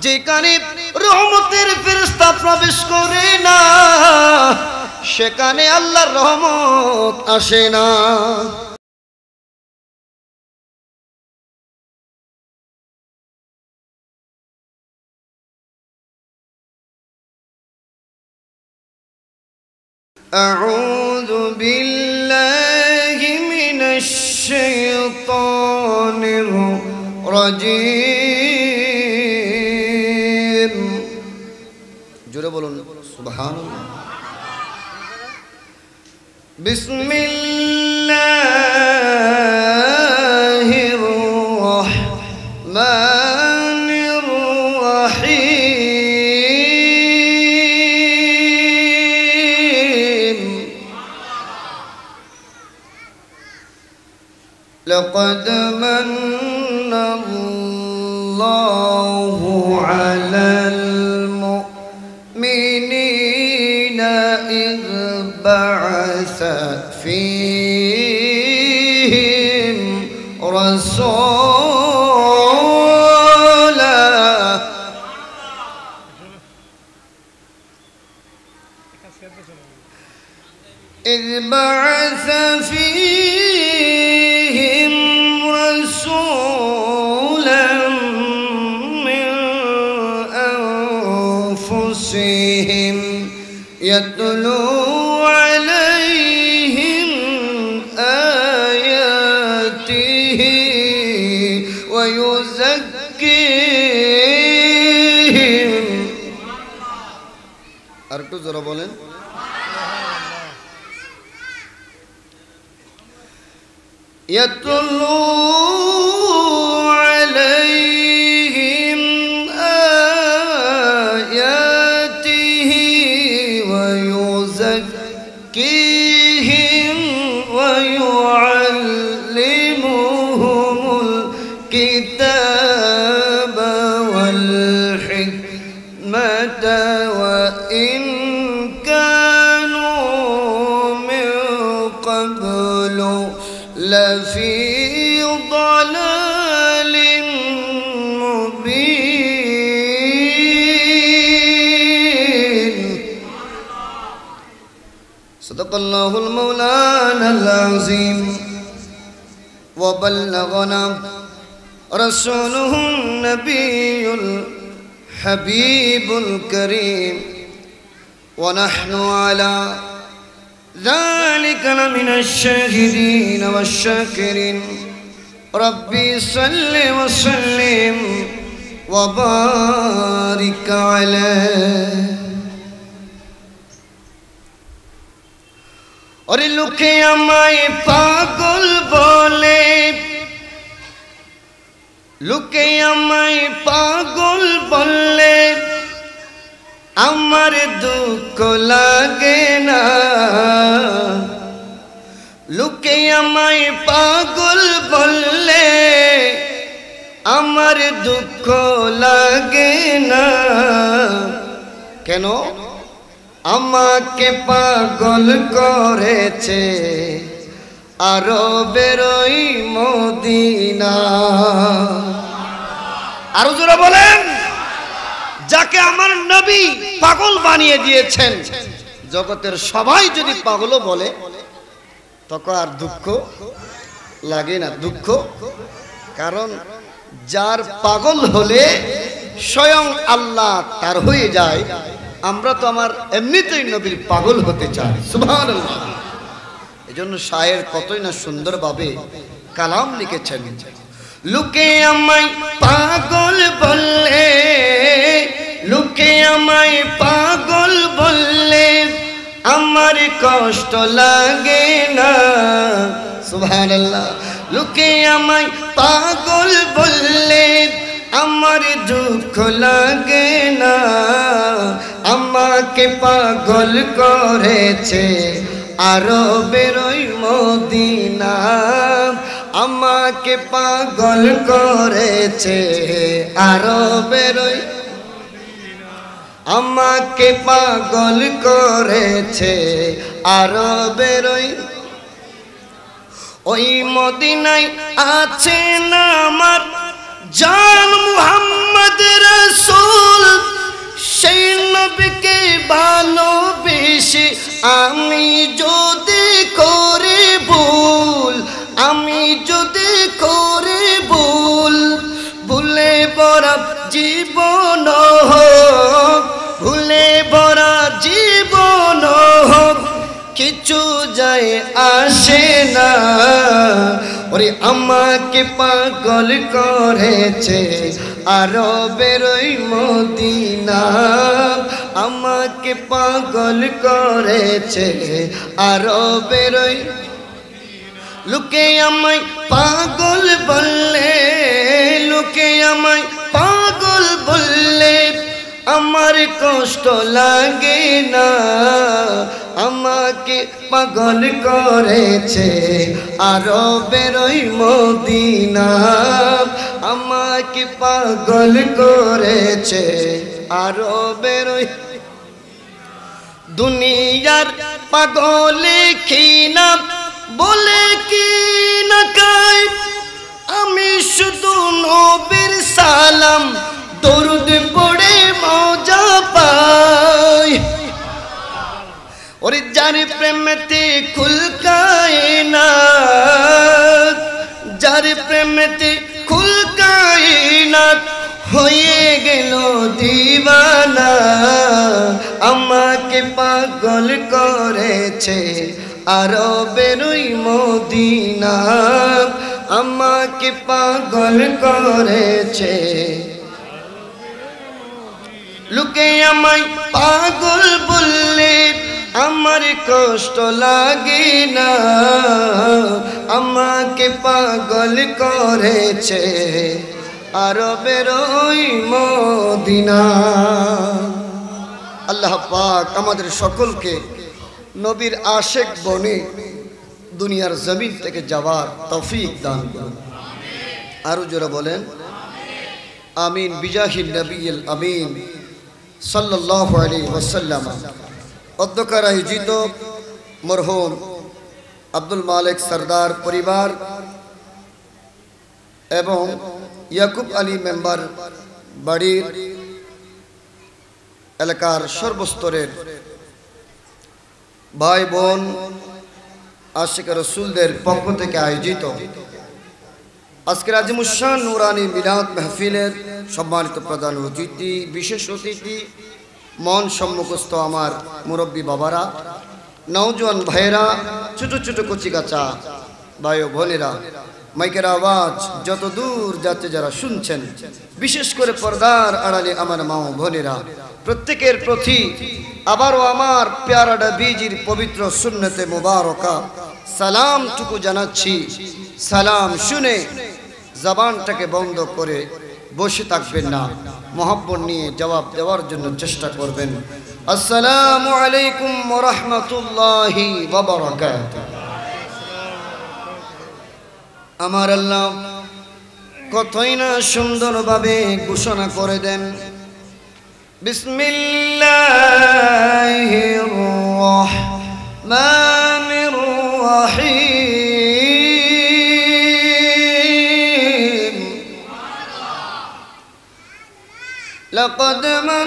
যেখানে রহমতের ফেরেশতা প্রবেশ করে না সেখানে আল্লাহর রহমত আসে না। আউযু বিল্লাহি মিনাশ শাইতানির রাজিম। জোরে বলুন সুবহানাল্লাহ। বিসমিল্লাহির রাহমানির রাহিম। লাকাদ মান্নাল্লাহু আলাল মুমিনিনা ইয بعث فيهم رسولا إذ بعث فيهم رسولا من أنفسهم يتلو عليهم آياته ويزكيهم আরেকটু জোরে বলেন يتلو عليهم آياته ويزكيهم ويعلمهم الكتاب والحكمة وإن كانوا من قبل لفي ضلال مبين. صدق الله المولانا العظيم وبلغنا رسوله النبي الحبيب الكريم ونحن على ذلك لمن الشاهدين والشاكرين. ربي صل وسلم وبارك عليه. और लोके আমায় পাগল বলে, লোকে আমায় পাগল বলে, আমার দুঃখ লাগে না। লোকে আমায় পাগল বললে আমার দুঃখ লাগে না। কেন? আমাকে পাগল করেছে আরবের ওই মদিনা। আরো জোরে বলেন, যাকে আমার নবী পাগল বানিয়ে দিয়েছেন। জগতের সবাই যদি পাগলও বলে তখন আর দুঃখ লাগে না। দুঃখ কারণ যার পাগল হলে স্বয়ং আল্লাহ তার হয়ে যায়। আমরা তো আমার এমনিতেই নবীর পাগল হতে চাই। সুবহানাল্লাহ। এজন্য শায়ের কতই না সুন্দরভাবে কালাম লিখেছেন। লোকে আমায় পাগল বললে, লোকে আমায় পাগল বললে আমার কষ্ট লাগে না। সুবহানাল্লাহ। লোকে আমায় পাগল বললে আমার দুঃখ লাগে না। আমাকে পাগল করেছে আরবের ওই মদিনা। আমাকে পাগল করেছে আরবের ওই, আমাকে পাগল করেছে আরবের ওই, ওই মদিনায় আছে না আমার জান মুহাম্মদ রাসূল। আমি যদি করে ভুল, আমি যদি করে ভুল, ভুলে ভরা জীবন হোক, ভুলে ভরা জীবন হোক, কিছু যায় আসে না। ওরে আমাকে পাগল করেছে আরবের ওই মদিনা, আমাকে পাগল করেছে আরবের ওই। লোকে আমায় পাগল বললে, লোকে আমায় পাগল বললে, আমার কষ্ট লাগে না। আমাকে পাগল করেছে আরবের ওই মদিনা, আমাকে পাগল করেছে আরবের ওই। দুনিয়ার পাগলে কি না বলে কি না কাই, আমি শুধু নবীর সালাম দরুদ পড়ে মজা পাই। ওরে যার প্রেমেতে কুল কায়নাত, যার প্রেমেতে কুল কায়নাত হয়ে গেল দিওয়ানা, আমাকে পাগল করেছে আরবের ওই মদিনা, আমাকে পাগল করেছে। লোকে আমায় পাগল বললে আমার কষ্ট লাগে না, আমাকে পাগল করেছে আরবের ওই মদিনা। আল্লাহ পাক আমাদের সকলকে নবীর আশেক বনে দুনিয়ার জমিন থেকে যাওয়ার তৌফিক দান করুন। আরো জোরে বলেন আমিন। বিজাহিন নবিয়্যিল আমিন সাল্লাল্লাহু আলাইহি ওয়াসাল্লাম। অধ্যক্ষের আয়োজিত মরহুম আব্দুল মালিক সরদার পরিবার এবং ইয়াকুব আলী মেম্বার বাড়ির এলাকার সর্বস্তরের ভাই বোন আশিক রাসূলদের পক্ষ থেকে আয়োজিত আজকের আজিমুশান নুরানি মিলাদ মাহফিলের সম্মানিত প্রধান অতিথি, বিশেষ অতিথি, মন সম্মুখস্থ আমার মুরব্বী বাবারা, নওজোয়ান ভাইয়েরা, ছোট ছোট কচি কাঁচা ভাই ও বোনেরা, মাইকের আওয়াজ যত দূর যাচ্ছে যারা শুনছেন, বিশেষ করে পর্দার আড়ালে আমার মা ও বোনেরা, প্রত্যেকের প্রতি আবারও আমার পেয়ারা বীজির পবিত্র সুন্নতে মুবারকা সালামটুকু জানাচ্ছি। সালাম শুনে জবানটাকে বন্ধ করে বসে থাকবেন না, মোহাব্বত নিয়ে জবাব দেওয়ার জন্য চেষ্টা করবেন। আসসালামু আলাইকুম ওয়া রাহমাতুল্লাহি ওয়া বারাকাতুহু। আমার আল্লাহ কতই না সুন্দরভাবে ঘোষণা করে দেন, বিসমিল্লাহির রাহমানির রাহিম। লাকাদ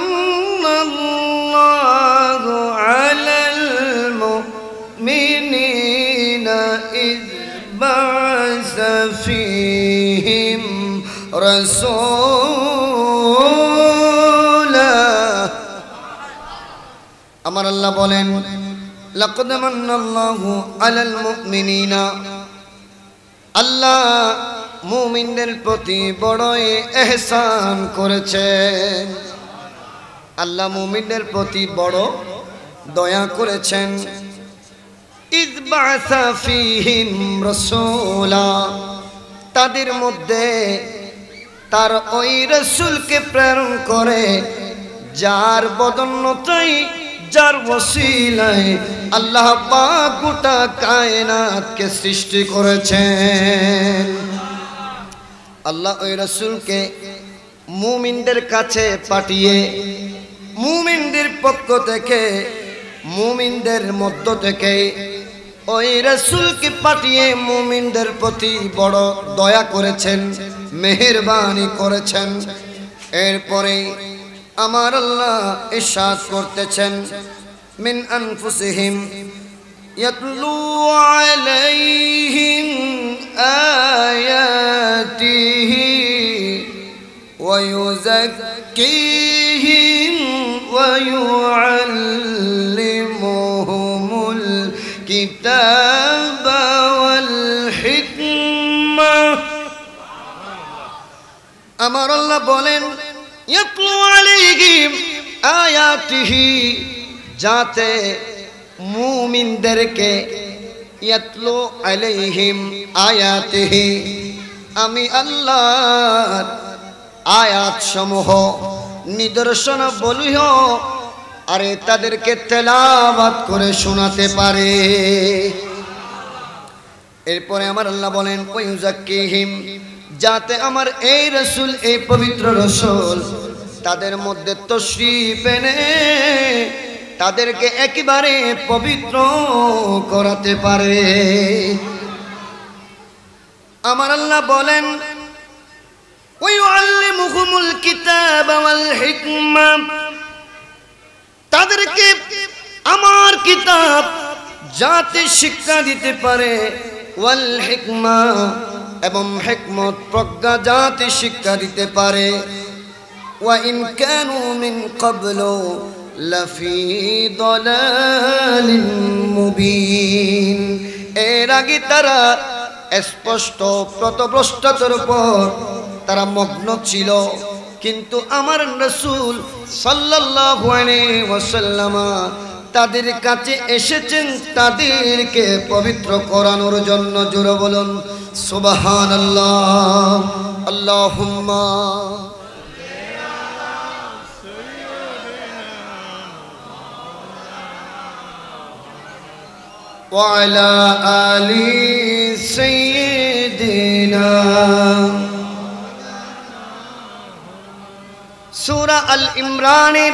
মান্নাল্লাহু আলাল মুমিনিনা ইয বা'আসা ফীহিম রাসূলা। আমার আল্লাহ বলেন, লাকাদ মান্নাল্লাহু আলাল মুমিনিনা, আল্লাহ মুমিনদের প্রতি বড়ই ইহসান করেছেন। আল্লাহ মুমিনদের প্রতি বড় দয়া করেছেন। ইয বা'আসা ফীহিম রাসূলা, তাদের মধ্যে তার ওই রাসূলকে প্রেরণ করে যার বদন্যতায়, যার ওসিলায় আল্লাহ পাক গোটা কায়নাতকে সৃষ্টি করেছেন। আল্লাহ ওই রাসূলকে মুমিনদের কাছে পাঠিয়ে মুমিনদের পক্ষ থেকে, মুমিনদের মধ্য থেকে ওই রাসূলকে পাঠিয়ে মুমিনদের প্রতি বড় দয়া করেছেন, মেহেরবানি করেছেন। এরপরে আমার আল্লাহ ইরশাদ করতেছেন, মিন আনফুসিহিম ইয়াতলু আলাইহিম আয়াতিহি ওয়া ইউযাক্কিহিম ওয়া ইউআল্লিমুহুমুল কিতাবা ওয়াল হিকমা। আমার আল্লাহ বলেন ইয়াতলু আলাইহিম আয়াতিহি, যাতে মুমিনদেরকে ইয়াতলু আলাইহিম আয়াতিহি, আমি আল্লাহর আয়াত সমূহ নিদর্শন বলিহ আরে তাদেরকে তেলাওয়াত করে শোনাতে পারে। এরপরে আমার আল্লাহ বলেন ওয়ায়ুযাক্কিহিম, যাতে আমার এই রাসূল, এই পবিত্র রাসূল তাদের মধ্যে তাশরীফ এনে তাদেরকে একেবারে পবিত্র করাতে পারে। আমার আল্লাহ বলেন ওয়ায়ুআল্লিমুহুমুল কিতাবা ওয়াল হিকমা, তাদেরকে আমার কিতাব যাতে শিক্ষা দিতে পারে, ওয়াল হিকমা, এবং হিকমত প্রজ্ঞা যাতে শিক্ষা দিতে পারে। ওয়া ইন কানু মিন ক্বাবলু লাফি দালালিন মুবিন, এর আগে তারা স্পষ্ট পথভ্রষ্টতার উপর তারা মগ্ন ছিল, কিন্তু আমার রাসূল সাল্লাল্লাহু আলাইহি ওয়াসাল্লাম তাদের কাছে এসেছেন তাদেরকে পবিত্র করানোর জন্য। জোরে বলুন সুবহানাল্লাহ। আল্লাহুম্মা ওয়া আলা আলি সাইয়্যিদিনা। সূরা আল ইমরানের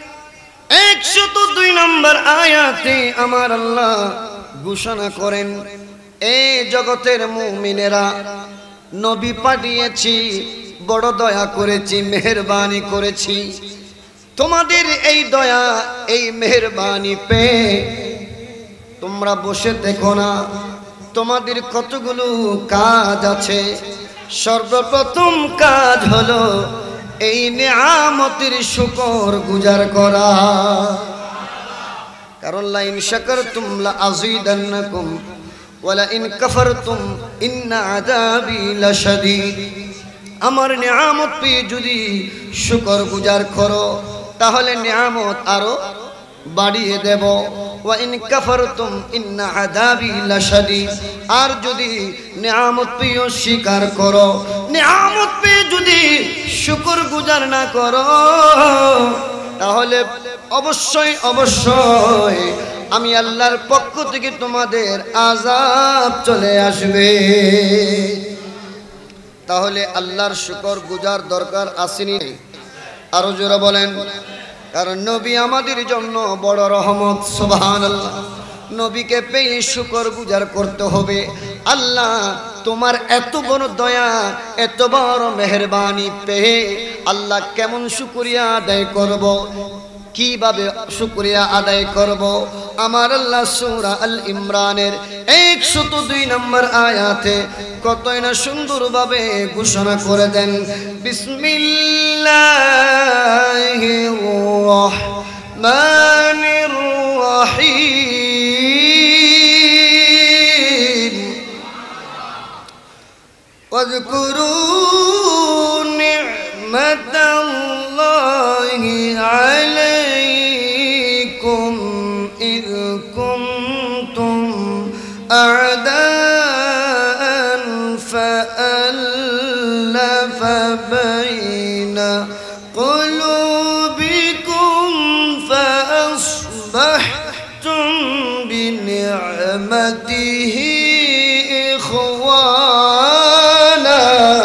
102 নম্বর আয়াতে আমার আল্লাহ ঘোষণা করেন, এই জগতের মুমিনেরা, নবী পাঠিয়েছি, বড় দয়া করেছি, মেহেরবানি করেছি। তোমাদের এই দয়া, এই মেহেরবানি পেয়ে তোমরা বসে দেখো না, তোমাদের কতগুলো কাজ আছে। সর্বপ্রথম কাজ হলো এই নিয়ামতের শুকর গুজার করা, কারণ লা ইন শাকারতুম লা আযীদান্নাকুম ওয়া লা ইন কাফারতুম ইন্না আযাবি লাশাদীদ। আমার নিয়ামত পেয়ে যদি শুকর গুজার করো তাহলে নিয়ামত আরো বাড়িয়ে দেব। ওয়া ইন কাফারতুম ইন্না আযাবি লাশাদীদ, আর যদি নিয়ামত পেয়ে স্বীকার করো, নিয়ামত পেয়ে যদি শুকর গুজার না করো, তাহলে অবশ্যই অবশ্যই আমি আল্লাহর পক্ষ থেকে তোমাদের আযাব চলে আসবে। তাহলে আল্লাহর শুকর গুজার দরকার আসেনি? আরো জোরে বলেন। কারণ নবী আমাদের জন্য বড় রহমত। সুবহানাল্লাহ। নবীকে পেয়ে শুকর গুজার করতে হবে। আল্লাহ তোমার এত বড় দয়া, এত বড় মেহেরবানি পেয়ে আল্লাহ কেমন শুকরিয়া আদায় করব, কিভাবে শুকরিয়া আদায় করব? আমার আল্লাহ সূরা আল ইমরানের 102 নম্বর আয়াতে কতই না সুন্দরভাবে ঘোষণা করে দেন, বিসমিল্লাহির রহমানির রহিম ওয়াজকুরু নি'মাতাল্লাহি আলাইকুম ইয কুনতুম আ'দাআন ফাআল্লাফা বাইনা কুলুবিকুম ফাআসবাহতুম বিনি'মাতিহি ইখওয়ানা।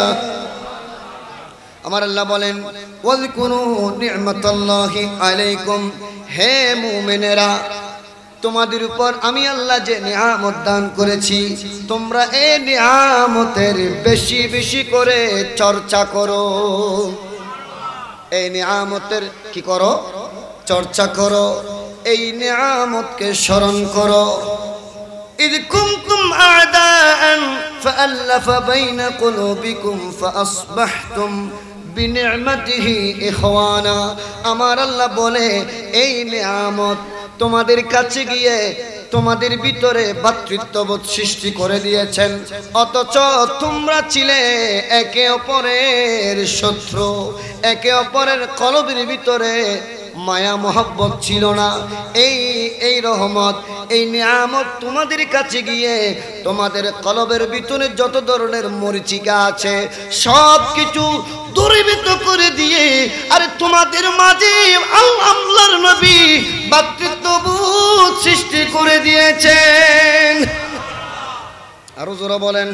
আমার আল্লাহ বলেন, ওয়াজকুরু নি'মাতাল্লাহি আলাইকুম, হে মুমিনেরা, তোমাদের উপর আমি আল্লাহ যে নিয়ামত দান করেছি, তোমরা এই নিয়ামতের বেশি বেশি করে চর্চা করো। এই নিয়ামতের কি করো? চর্চা করো। এই নিয়ামতকে স্মরণ করো। إذ كنتم أعداء فألف بين قلوبكم فأصبحتم بنعمته إخوانا। আমার আল্লাহ বলে এই নিয়ামত তোমাদের কাছে গিয়ে তোমাদের ভিতরে ভ্রাতৃত্ববোধ সৃষ্টি করে দিয়েছেন, অথচ তোমরা ছিলে একে অপরের শত্রু, একে অপরের কলবের ভিতরে মায়া মোহাব্বত ছিল না। এই রহমত, এই নিয়ামত তোমাদের কাছে গিয়ে তোমাদের কলবের ভিতরে যত ধরনের মরিচিকা আছে সব কিছু দূরীভূত করে দিয়ে আরে তোমাদের মাঝে আল্লাহর নবী ভ্রাতৃত্ববোধ সৃষ্টি করে দিয়েছেন। আরো জোরে বলেন।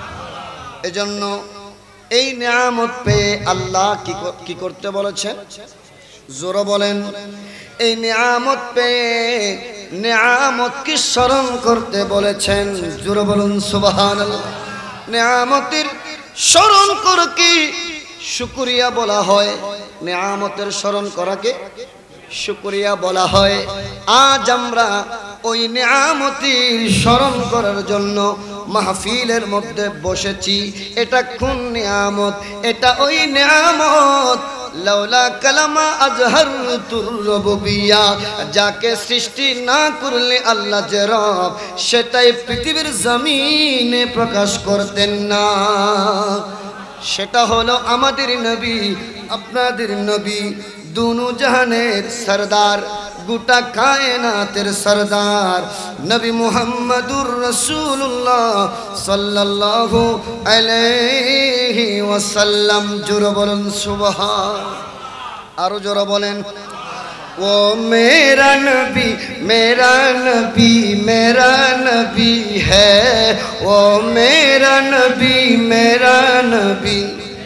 এজন্য এই নিয়ামত পেয়ে আল্লাহ কি করতে বলেছেন? জোরে বলেন। এই নিয়ামত পেয়ে নিয়ামতকে স্মরণ করতে বলেছেন। জোরে বলুন সুবহানাল্লাহ। নিয়ামতের স্মরণ করকে শুকরিয়া বলা হয়, নিয়ামতের স্মরণ করাকে শুকরিয়া বলা হয়। আজ আমরা ওই নিয়ামতের স্মরণ করার জন্য মাহফিলের মধ্যে বসেছি। এটা কোন নিয়ামত? এটা ওই নিয়ামত লাউলা কালামা আজহারতুর রুবুবিয়্যা, যাকে সৃষ্টি না করলে আল্লাহ যে রব সেটাই পৃথিবীর জমিনে প্রকাশ করতেন না। সেটা হলো আমাদের নবী, আপনাদের নবী, দুনু জাহানের সরদার, গোটা কায়নাতের সরদার নবী মুহাম্মদুর রাসূলুল্লাহ সাল্লাল্লাহু আলাইহি ওয়াসাল্লাম। জোরে বলেন সুবহান। আরো জোরে বলেন। ও মেরা নবী মেরা নবী মেরা নবী হ্যায়, ও মেরা নবী মেরা নবী,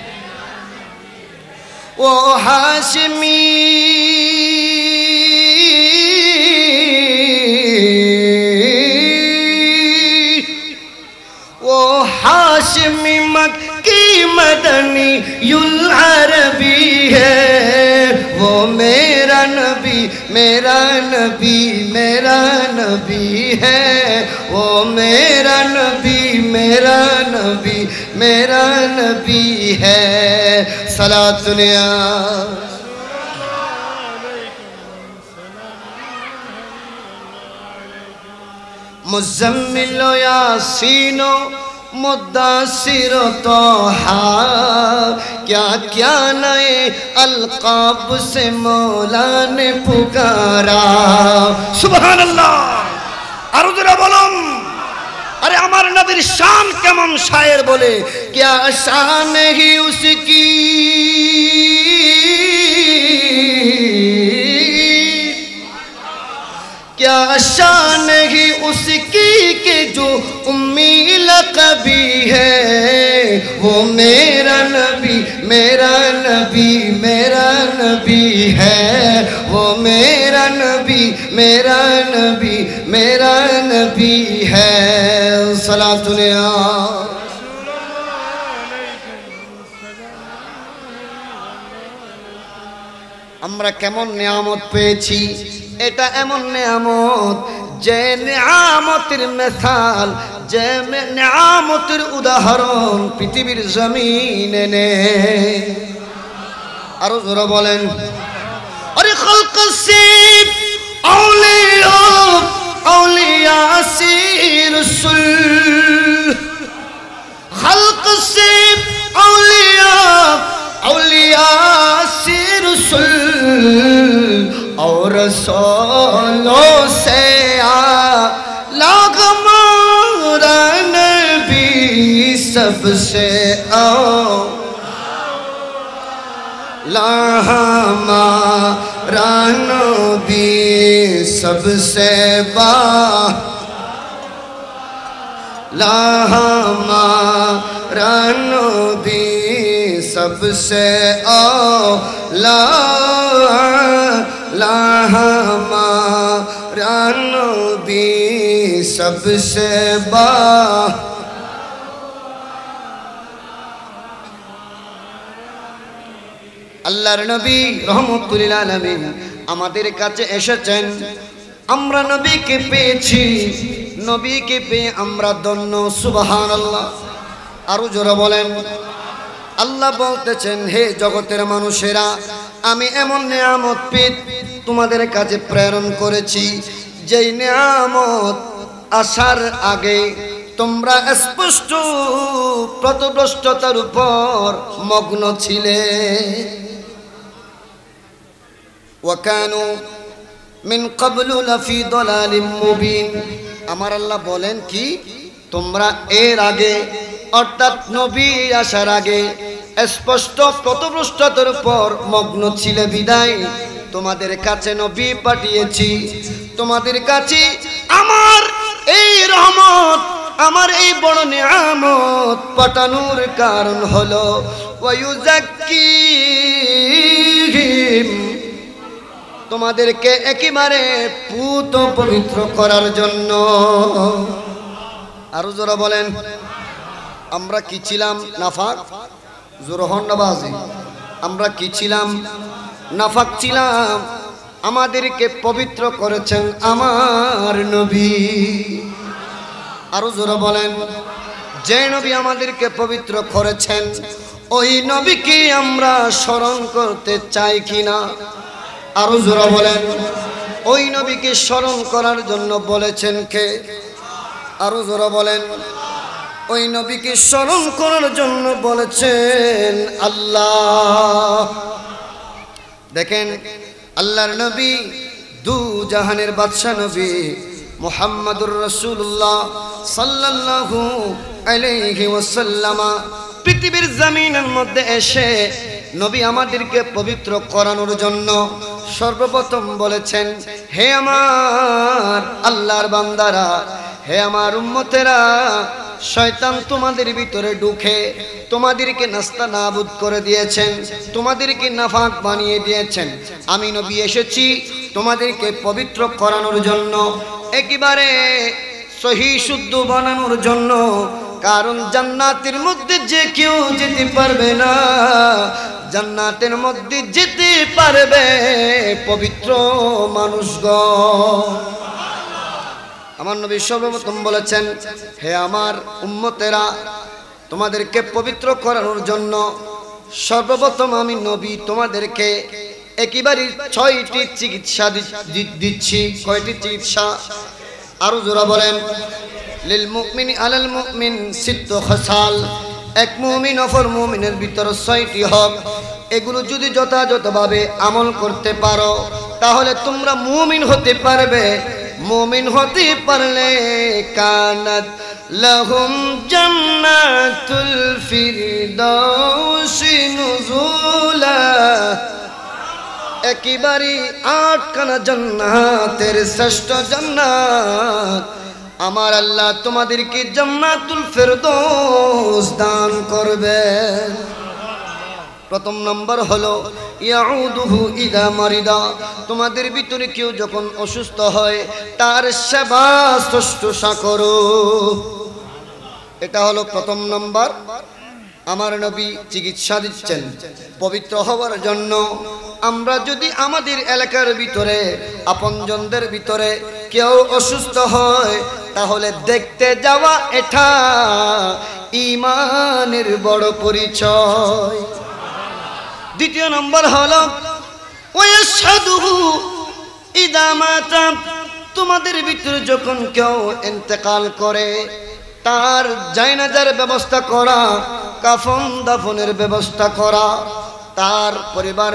ও হাশমি ও हाशिमी मक्की मदनी युल अरबी है, वो मेरा नबी मेरा नबी मेरा नबी है, वो मेरा नबी मेरा नबी मेरा नबी है। सलातुनिया मुज़म्मिलो यासीनो मुद्दासिरो तोहा, क्या क्या नए अलकाब से मौला ने पुकारा। सुभान अल्लाह। आरो जरा बोलुन। अरे हमारे नबीर शान केमन शायर बोले, क्या शान ही उसकी क्या शान ही उसकी के जो उम्मी लक़बी है, वो मेरा नबी मेरा नबी मेरा नबी है, वो मेरा नबी मेरा नबी मेरा नबी है। सलातुनिया আমরা কেমন নিয়ামত পেয়েছি। এটা এমন নিয়ামত যে নিয়ামতের মিসাল, যে নিয়ামতের উদাহরণ পৃথিবীর জমিনে নেই। আরো জোরে বলেন। আরে খলক সিব আউলিয়া আউলিয়া সিরসুল, খলক সিব আউলিয়া আউলিয়া सिरसुल और रसूलों से आला हमारा नबी सबसे आला हमारा नबी सबसे आला हमारा नबी सबसे आला हमारा नबी सबसे আল্লাহর নবী রহমতুল লিল আলামিন আমাদের কাছে এসেছেন আমরা নবীকে পেয়েছি, নবীকে পেয়ে আমরা ধন্য। সুবহানাল্লাহ। আরো জোরে বলেন। আল্লাহ বলতেছেন, হে জগতের মানুষেরা, আমি এমন নিয়ামত পেয়ে তোমাদের কাছে প্রেরণ করেছি, যেই নিয়ামত আসার আগে তোমরা স্পষ্ট পথভ্রষ্টতার উপর মগ্ন ছিলে। ওয়াকানু মিন ক্বাবলু লাফি দালালিম মুবিন। আমার আল্লাহ বলেন কি, তোমরা এর আগে অর্থাৎ নবী আসার আগে স্পষ্ট পথভ্রষ্টতার উপর মগ্ন ছিলে বিদায় তোমাদের কাছে নবী পাঠিয়েছি। তোমাদের কাছে আমার এই রহমত, আমার এই বড় নিয়ামত পাঠানোর কারণ হলো ওয়ায়ুযাক্কিহিম, তোমাদেরকে একেবারে পুত পবিত্র করার জন্য। আরো জোরে বলেন। আমরা কি ছিলাম? নাফাক। জোরহন্নবাজি। আমরা কি ছিলাম? নাফাক ছিলাম। আমাদেরকে পবিত্র করেছেন আমার নবী। আরো জোরে বলেন। যে নবী আমাদেরকে পবিত্র করেছেন, ওই নবীকে আমরা স্মরণ করতে চাই কিনা? আরো জোরে বলেন। ওই নবীকে স্মরণ করার জন্য বলেছেন কে? আরো জোরে বলেন। ওই নবীকে স্মরণ করার জন্য বলেছেন আল্লাহ। দেখেন, আল্লাহর নবী, দু জাহানের বাদশা নবী মুহাম্মাদুর রাসূলুল্লাহ সাল্লাল্লাহু আলাইহি ওয়াসাল্লাম পৃথিবীর জমিনের মধ্যে এসে নবী আমাদেরকে পবিত্র করানোর জন্য সর্বপ্রথম বলেছেন, হে আমার আল্লাহর বান্দারা, হে আমার উম্মতেরা, শয়তান তোমাদের ভিতরে ঢুকে তোমাদেরকে নাস্তা নাবুদ করে দিয়েছেন, তোমাদেরকে নাফাক বানিয়ে দিয়েছেন। আমি নবী এসেছি তোমাদেরকে পবিত্র করানোর জন্য, একেবারে সহি শুদ্ধ বানানোর জন্য। কারণ জান্নাতের মধ্যে যে কেউ যেতে পারবে না, জান্নাতের মধ্যে যেতে পারবে পবিত্র মানুষগণ। আমার নবী সর্বপ্রথম বলেছেন, হে আমার উম্মতেরা, তোমাদেরকে পবিত্র করানোর জন্য সর্বপ্রথম আমি নবী তোমাদেরকে একেবারে 6টি চিকিৎসা দিচ্ছি। কয়টি চিকিৎসা? আরো জোরে বলেন। লিল মুমিন আলাল মুমিন সিত্তু খাসাল। এক মুমিন অপর মুমিনের ভিতর 6টি হক। এগুলো যদি যথাযথভাবে আমল করতে পারো, তাহলে তোমরা মুমিন হতে পারবে। মুমিন হতে পারলে কানাত লাহুম জান্নাতুল ফিরদাউসি নুজুলা। একেবারে 8খানা জান্নাতের শ্রেষ্ঠ জান্নাত আমার আল্লাহ তোমাদেরকে জান্নাতুল ফিরদাউস দান করবেন। প্রথম নম্বর হলো ইয়াউদুহু ইদা মারিদা। তোমাদের ভিতরে কেউ যখন অসুস্থ হয় তার সেবা শুশ্রূষা করো। এটা হলো প্রথম নম্বর। আমার নবী চিকিৎসা দিচ্ছেন পবিত্র হওয়ার জন্য। আমরা যদি আমাদের এলাকার ভিতরে আপনজনদের ভিতরে কেউ অসুস্থ হয়, তাহলে দেখতে যাওয়া এটা ঈমানের বড় পরিচয়। দ্বিতীয় নম্বর হলো ওয়াশহাদুহু ইদা মাতা। তোমাদের ভিতরে যখন কেউ ইন্তেকাল করে, তার জানাজার ব্যবস্থা করা, কাফন দাফনের ব্যবস্থা করা, তার পরিবার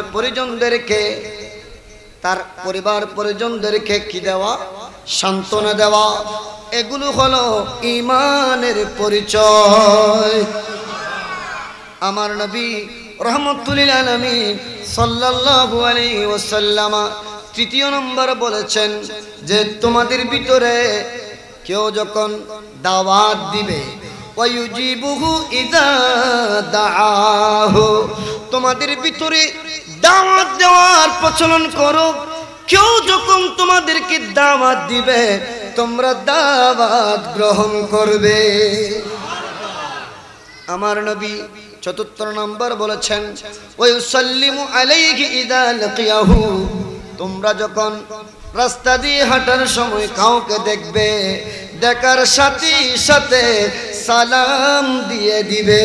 পরিজনদেরকে কি দেওয়া? সান্ত্বনা দেওয়া। এগুলো হলো ঈমানের পরিচয়। আমার নবী রহমতুল্লিল আলামিন সাল্লাল্লাহু আলাইহি ওয়াসাল্লাম তৃতীয় নম্বর বলেছেন যে তোমাদের ভিতরে কেউ যখন দাওয়াত দিবে, ওয়ায়ুজিবুহু ইযা দাআহু। তোমাদের ভিতরে দাওয়াত দেওয়ার প্রচলন করো। কেউ যখন তোমাদেরকে দাওয়াত দিবে, তোমরা দাওয়াত গ্রহণ করবে। আমার নবী চতুর্থ নম্বর বলেছেন ওয়ায়ুসাল্লিমু আলাইহি ইযা লাকিয়াহু। তোমরা যখন রাস্তা দিয়ে হাঁটার সময় কাউকে দেখবে, দেখার সাথে সাথে সালাম দিয়ে দিবে।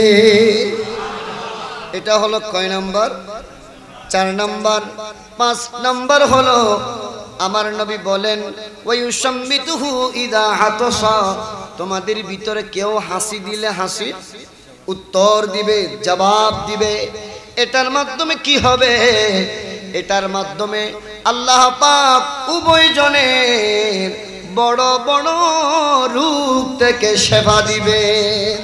এটা হলো কয় নাম্বার? 4 নাম্বার। 5 নাম্বার হলো আমার নবী বলেন ওয়ায়ুসাম্মিতুহু ইদা হাতাসা, তোমাদের ভিতরে কেউ হাসি দিলে হাসি উত্তর দিবে, জবাব দিবে। এটার মাধ্যমে কি হবে? এটার মাধ্যমে আল্লাহ পাক উভয় জনের বড় বড় রোগ থেকে সেবা দিবেন।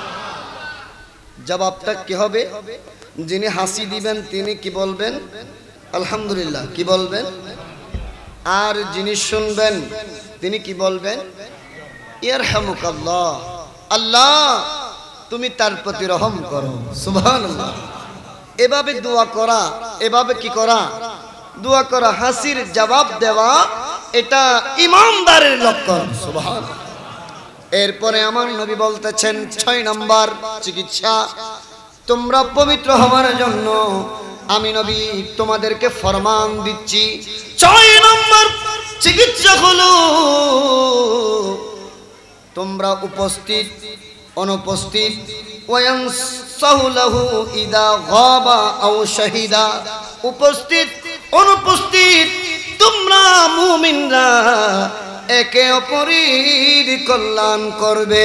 জবাবটা কি হবে? যিনি হাসি দিবেন তিনি কি বলবেন? আলহামদুলিল্লাহ। কি বলবেন? আর যিনি শুনবেন তিনি কি বলবেন? ইয়ারহামুকাল্লাহ, আল্লাহ তুমি তার প্রতি রহম করো। সুবহানাল্লাহ। এভাবে দোয়া করা, এভাবে কি করা? দোয়া করা, হাসির জবাব দেওয়া, এটা ইমানদারের লক্ষণ। সুবহানাল্লাহ। এরপরে আমার নবী বলতেছেন 6 নাম্বার চিকিৎসা, তোমরা পবিত্র হওয়ার জন্য আমি নবী তোমাদেরকে ফরমান দিচ্ছি। 6 নম্বর চিকিৎসা হলো তোমরা উপস্থিত অনুপস্থিত ওয়ায়ানসাহু লাহু ইদা গাবা আও শাহিদা, উপস্থিত অনুপস্থিত তোমরা মুমিনরা একে অপরের কল্যাণ করবে।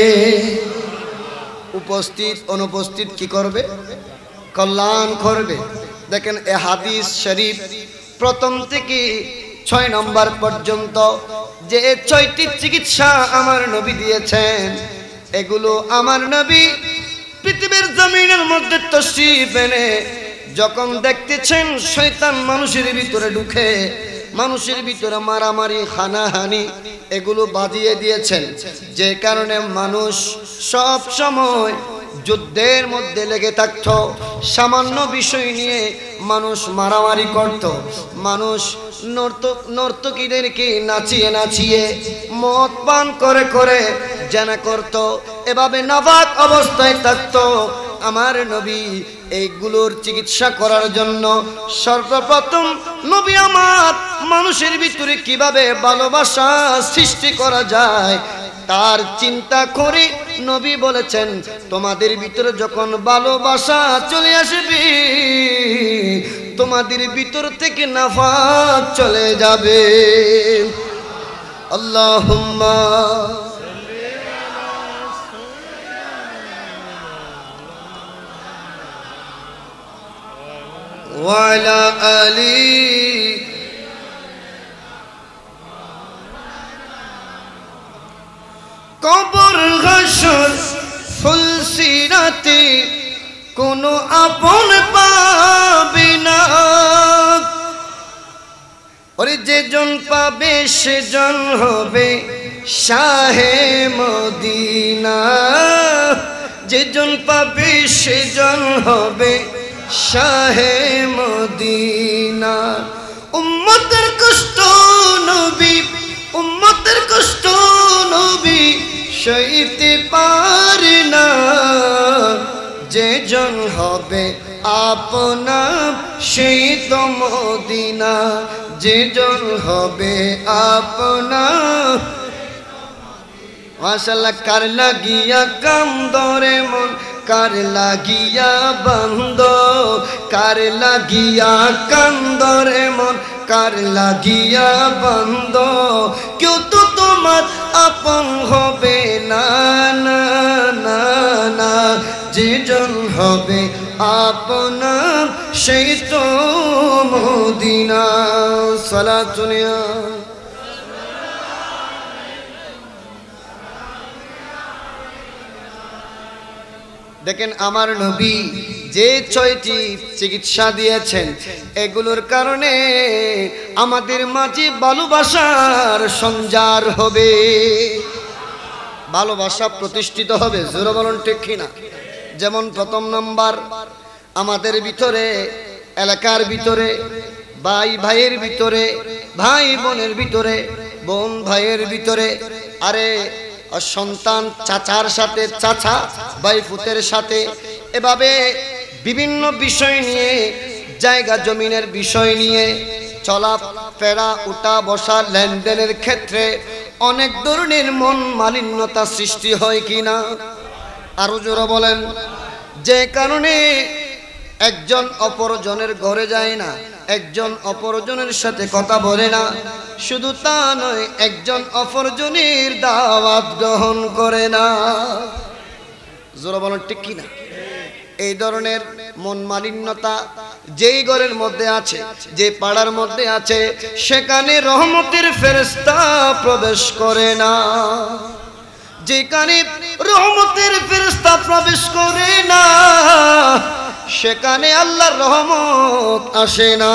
উপস্থিত অনুপস্থিত কি করবে? কল্যাণ করবে। দেখেন এ হাদিস শরীফ প্রথম থেকে 6 নম্বর পর্যন্ত যে 6টি চিকিৎসা আমার নবী দিয়েছেন, এগুলো আমার নবী পৃথিবীর জমিনের মধ্যে তশরিফ এনে যখন দেখতেছেন শয়তান মানুষের ভিতরে ঢুকে, মানুষের ভিতরে মারামারি হানাহানি এগুলো বাজিয়ে দিয়েছেন, যে কারণে মানুষ সব সময় যুদ্ধের মধ্যে লেগে থাকত। সামান্য বিষয় নিয়ে মানুষ মারামারি করত, মানুষ নর্তকীদেরকে নাচিয়ে নাচিয়ে মদ পান করে করে জানা করত, এভাবে নাবাক অবস্থায় থাকত। আমার নবী এইগুলোর চিকিৎসা করার জন্য সর্বপ্রথম নবী আমার মানুষের ভিতরে কিভাবে ভালোবাসা সৃষ্টি করা যায় তার চিন্তা করে নবী বলেছেন, তোমাদের ভিতরে যখন ভালোবাসা চলে আসবে তোমাদের ভিতর থেকে নাফাক চলে যাবে। আল্লাহুম্মা ওয়ালা আলি কবর হাসর ফুলসিরাতে কোনো আপন পাবে না, ওরে যেজন পাবে সেজন হবে শাহে মদিনা, যেজন পাবে সেজন হবে শাহে মদিনা। উম্মতের কষ্ট নবী, উম্মতের কষ্ট নবী সইতে পারে না, যেজন হবে আপনা সেই তো মদিনা, যেজন হবে আপনা। মাশাআল্লাহ। কার লাগিয়া কান্দরে মন, কার লাগিয়া বন্ধ, কার লাগিয়া কান্দরে মন, কার লাগিয়া বন্ধ, কেউ তো তোমার আপন হবে না না না না, যেজন হবে আপনা সেই তো মদিনা। সালাতুনিয়া দেখেন আমার নবী যে 6টি চিকিৎসা দিয়েছেন এগুলোর কারণে আমাদের মাঝে ভালোবাসার সঞ্চার হবে, ভালোবাসা প্রতিষ্ঠিত হবে। জোরে বলুন ঠিক কিনা? যেমন প্রথম নাম্বার, আমাদের ভিতরে এলাকার ভিতরে ভাই ভাইয়ের ভিতরে, ভাই বোনের ভিতরে, বোন ভাইয়ের ভিতরে, আরে সন্তান চাচার সাথে চাচা, ভাই ফুতের সাথে, এভাবে বিভিন্ন বিষয় নিয়ে, জায়গা জমিনের বিষয় নিয়ে চলা ফেরা উঠা বসা লেনদেনের ক্ষেত্রে অনেক ধরনের মন মালিন্যতা সৃষ্টি হয় কিনা? আরো জোরে বলেন। যে কারণে একজন অপরজনের ঘরে যায় না, একজন অপরজনের সাথে কথা বলে না, শুধু তা নয়, একজন অপরজনের দাওয়াত গ্রহণ করে না। জোরে বলেন ঠিক কিনা? এই ধরনের মন মালিন্যতা যেই ঘরের মধ্যে আছে, যে পাড়ার মধ্যে আছে, সেখানে রহমতের ফেরেশতা প্রবেশ করে না। যেখানে রহমতের ফেরেশতা প্রবেশ করে না, সেখানে আল্লাহর রহমত আসে না।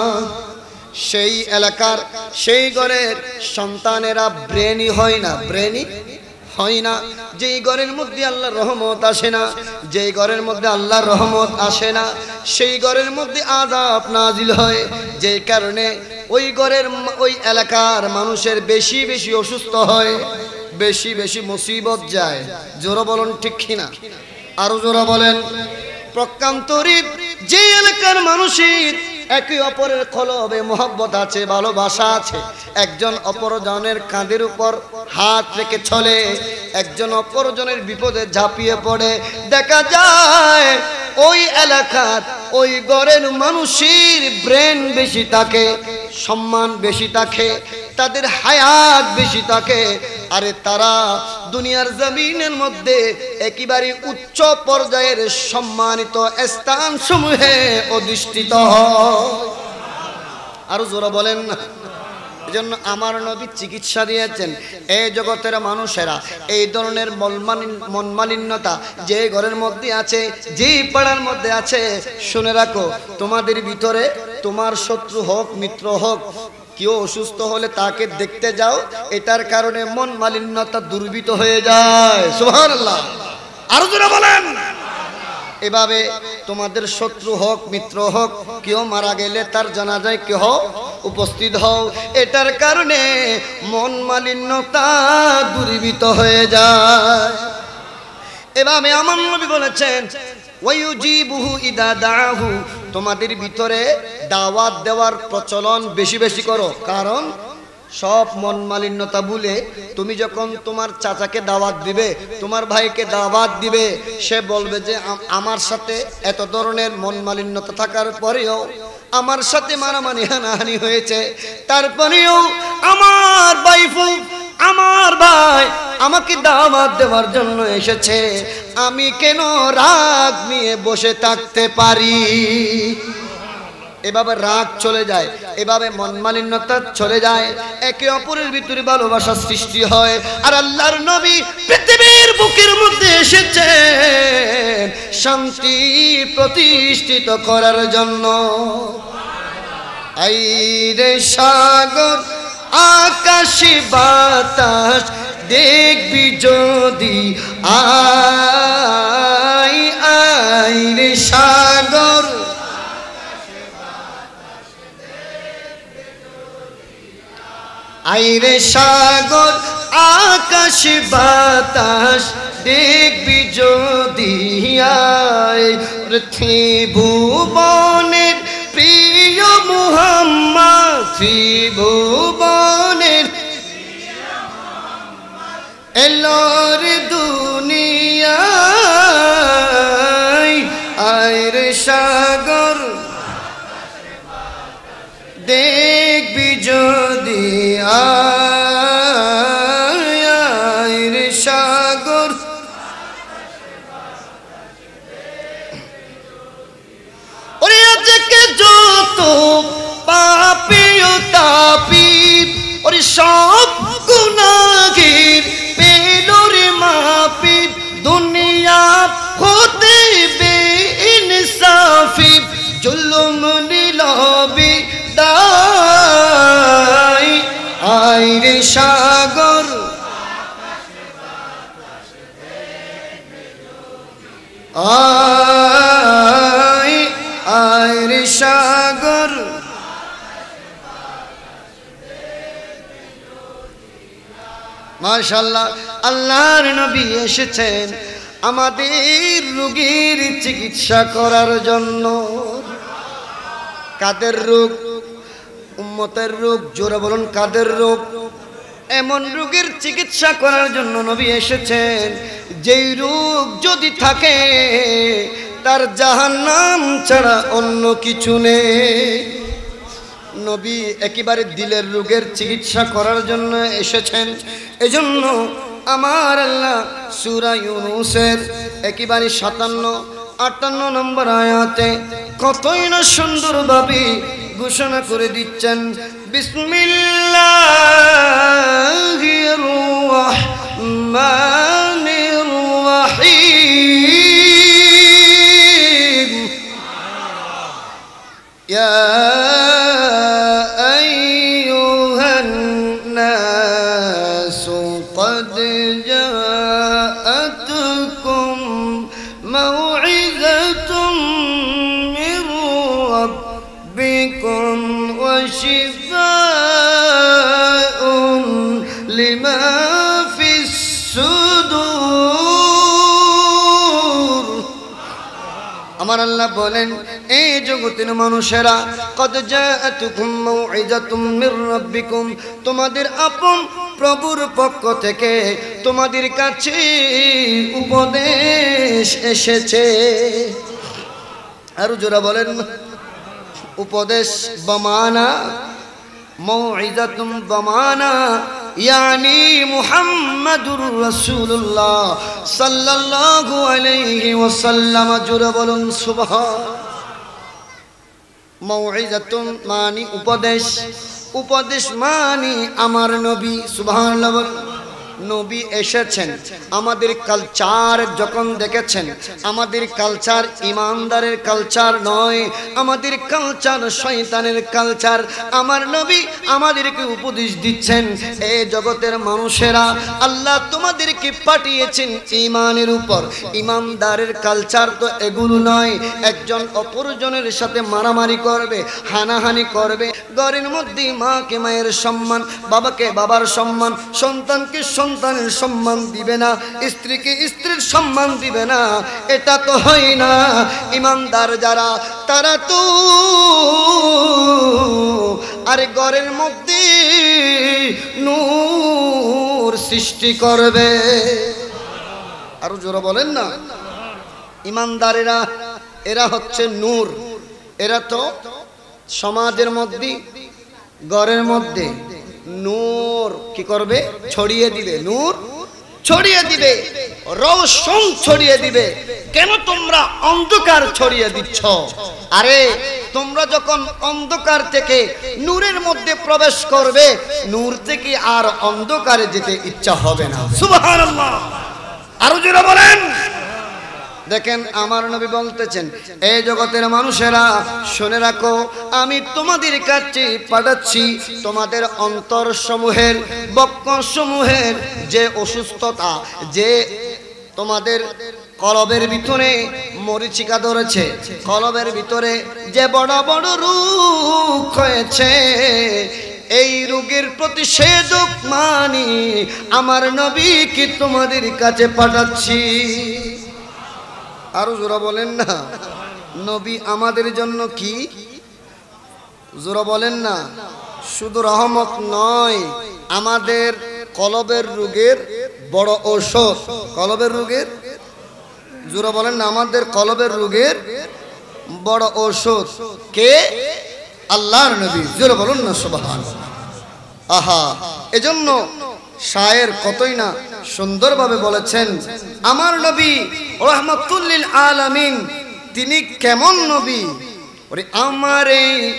সেই এলাকার সেই ঘরের সন্তানেরা ব্রেনি হয় না, ব্রেনি হয় না। যেই ঘরের মধ্যে আল্লাহর রহমত আসে না, যেই ঘরের মধ্যে আল্লাহর রহমত আসে না, সেই ঘরের মধ্যে আযাব নাজিল হয়। যেই কারণে ওই ঘরের ওই এলাকার মানুষের বেশি বেশি অসুস্থ হয়, বেশি বেশি মুসিবত যায়। জোরে বলেন ঠিক কিনা? আরো জোরে বলেন। প্রকান্তরে যে এলাকার মানুষের একে অপরের কলবে মহব্বত আছে, ভালোবাসা আছে, একজন অপরজনের কাঁধের উপর হাত রেখে চলে, একজন অপরজনের বিপদে ঝাঁপিয়ে পড়ে, দেখা যায় ওই এলাকার ওই ঘরের মানুষের ব্রেন বেশি থাকে, সম্মান বেশি থাকে, তাদের হায়াত বেশি থাকে। আরে তারা দুনিয়ার জমিনের মধ্যে একেবারে উচ্চ পর্যায়ের সম্মানিত স্থান সমূহে অধিষ্ঠিত হয়। আরো জোরে বলেন না। এজন্য আমার নবী চিকিৎসা দিয়েছেন, এই জগতের মানুষেরা এই ধরনের মন মালিন্যতা যে ঘরের মধ্যে আছে, যে পাড়ার মধ্যে আছে, শুনে রাখো, তোমাদের ভিতরে তোমার শত্রু হোক মিত্র হোক, কেউ অসুস্থ হলে তাকে দেখতে যাও, এটার কারণে মন মালিন্যতা দুর্বৃত হয়ে যায়। সুবহানাল্লাহ। আরো জোরে বলেন। এভাবে তোমাদের শত্রু হোক মিত্র হোক, কেউ মারা গেলে তার জানাজায় কেহ উপস্থিত হও, এটার কারণে মন মালিন্যতা দূরীভূত হয়ে যায়। এভাবে আমার নবী বলেছেন, ওয়ায়ুজিবুহু ইদা দাআহু, তোমাদের ভিতরে দাওয়াত দেওয়ার প্রচলন বেশি বেশি করো। কারণ সব মন মালিন্যতা ভুলে তুমি যখন তোমার চাচাকে দাওয়াত দিবে, তোমার ভাইকে দাওয়াত দিবে, সে বলবে যে আমার সাথে এত ধরনের মন মালিন্যতা থাকার পরেও, আমার সাথে মারামারি হানাহানি হয়েছে, তারপরেও আমার ভাইফু আমার ভাই আমাকে দাওয়াত দেওয়ার জন্য এসেছে, আমি কেন রাগ নিয়ে বসে থাকতে পারি? এভাবে রাগ চলে যায়, এভাবে মন মালিন্যতা চলে যায়, একে অপরের ভিতরে ভালোবাসা সৃষ্টি হয়। আর আল্লাহর নবী পৃথিবীর বুকের মধ্যে এসেছেন শান্তি প্রতিষ্ঠিত করার জন্য। আইরে সাগর আকাশ বাতাস দেখবি যদি, আই আইরে সাগর আইরে সাগর আকাশ বাতাস দেখবি যদি, আয় ত্রিভুবনের প্রিয় মুহাম্মদ, ত্রিভুবনের এলোর দুনিয়ায়, আইরে সাগর দেখবি যদি, আইরে সাগর ওরে আজকে যত পাপী ও তাপী, ওরে সব গুনাহের পেলোরে মাপি, দুনিয়া হতে বেইনসাফি জুলুম নিলবি দাই, আইরে সাগর আই আইরে সাগর মাশাআল্লাহ। আল্লাহর নবী এসেছেন আমাদের রোগীর চিকিৎসা করার জন্য। কাদের রোগ? উম্মতের রোগ, জোরে বলুন কাদের রোগ? এমন রোগের চিকিৎসা করার জন্য নবী এসেছেন যেই রোগ যদি থাকে তার জাহান্নাম ছাড়া অন্য কিছু নেই। নবী একেবারে দিলের রোগের চিকিৎসা করার জন্য এসেছেন। এজন্য আমার আল্লাহ সূরা ইউনূসের একেবারে 57-58 নম্বর আয়াতে কতই না সুন্দরভাবে ঘোষণা করে দিচ্ছেন, বিসমিল্লাহির রাহমানির রাহিম, ইয়া আইয়ুহান নাসু ক্বাদ জাআতকুম মাউইযাতুম মির রাব্বিকুম ওয়া শিফাউন লিমা ফিস সুদূর। আমার আল্লাহ বলেন, এই জগতের মানুষেরা, কদ জাআতুকুম মাউইযাতুম মির রাব্বিকুম, তোমাদের আপন প্রভুর পক্ষ থেকে তোমাদের কাছে উপদেশ এসেছে। আর জোরা বলেন উপদেশ বমানা, মাউইযাতুম বমানা ইয়ানি মুহাম্মাদুর রাসূলুল্লাহ সাল্লাল্লাহু আলাইহি ওয়াসাল্লাম। জোরে বলুন সুবহান। মাউইযাতুন মানি উপদেশ, উপদেশ মানি আমার নবী। সুবহানাল্লাহ। নবী এসেছেন আমাদের কালচার যখন দেখেছেন, আমাদের কালচার ইমানদারের কালচার নয়, আমাদের কালচার শয়তানের কালচার। আমার নবী আমাদেরকে উপদেশ দিচ্ছেন, এই জগতের মানুষেরা, আল্লাহ তোমাদেরকে পাঠিয়েছেন ইমানের উপর। ইমানদারের কালচার তো এগুলো নয়, একজন অপরজনের সাথে মারামারি করবে, হানাহানি করবে, ঘরের মধ্যে মাকে মায়ের সম্মান, বাবাকে বাবার সম্মান, সন্তানকে সন্তানের সম্মান দিবে না, স্ত্রীকে স্ত্রীর সম্মান দিবে না, এটা তো হয় না। ইমানদার যারা, তারা তো আরে ঘরের মধ্যে নূর সৃষ্টি করবে। আরো জোরে বলেন না। ইমানদারেরা এরা হচ্ছে নূর। এরা তো সমাজের মধ্যে, ঘরের মধ্যে নূর কি করবে? ছড়িয়ে দিবে। নূর ছড়িয়ে দিবে, রৌশন ছড়িয়ে দিবে। কেন তোমরা অন্ধকার ছড়িয়ে দিচ্ছ? আরে তোমরা যখন অন্ধকার থেকে নূরের মধ্যে প্রবেশ করবে, নূর থেকে আর অন্ধকারে যেতে ইচ্ছা হবে না। সুবহানাল্লাহ। আরো জোরে বলেন। দেখেন আমার নবী বলতেছেন, এই জগতের মানুষেরা শুনে রাখো, আমি তোমাদের কাছে পাঠাচ্ছি তোমাদের অন্তর সমূহের, বক্ষ সমূহের যে অসুস্থতা, যে তোমাদের কলবের ভিতরে মরিচিকা ধরেছে, কলবের ভিতরে যে বড় বড় রোগ হয়েছে, এই রোগের প্রতিষেধক মানি আমার নবীকে তোমাদের কাছে পাঠাচ্ছি। আরো জোরা বলেন না। নবী আমাদের জন্য কি? জোরা বলেন না। শুধু রহমত নয়, আমাদের কলবের রোগের বড় ঔষধ। কলবের রোগের, জোরা বলেন না, আমাদের কলবের রোগের বড় ঔষধ কে? আল্লাহর নবী। জোরা বলুন না সুবহানাল্লাহ। আহা, এজন্য শায়ের কতই না সুন্দরভাবে বলেছেন, আমার নবী রাহমাতুল লিল আলামিন, তিনি কেমন নবী? ওরে আমারে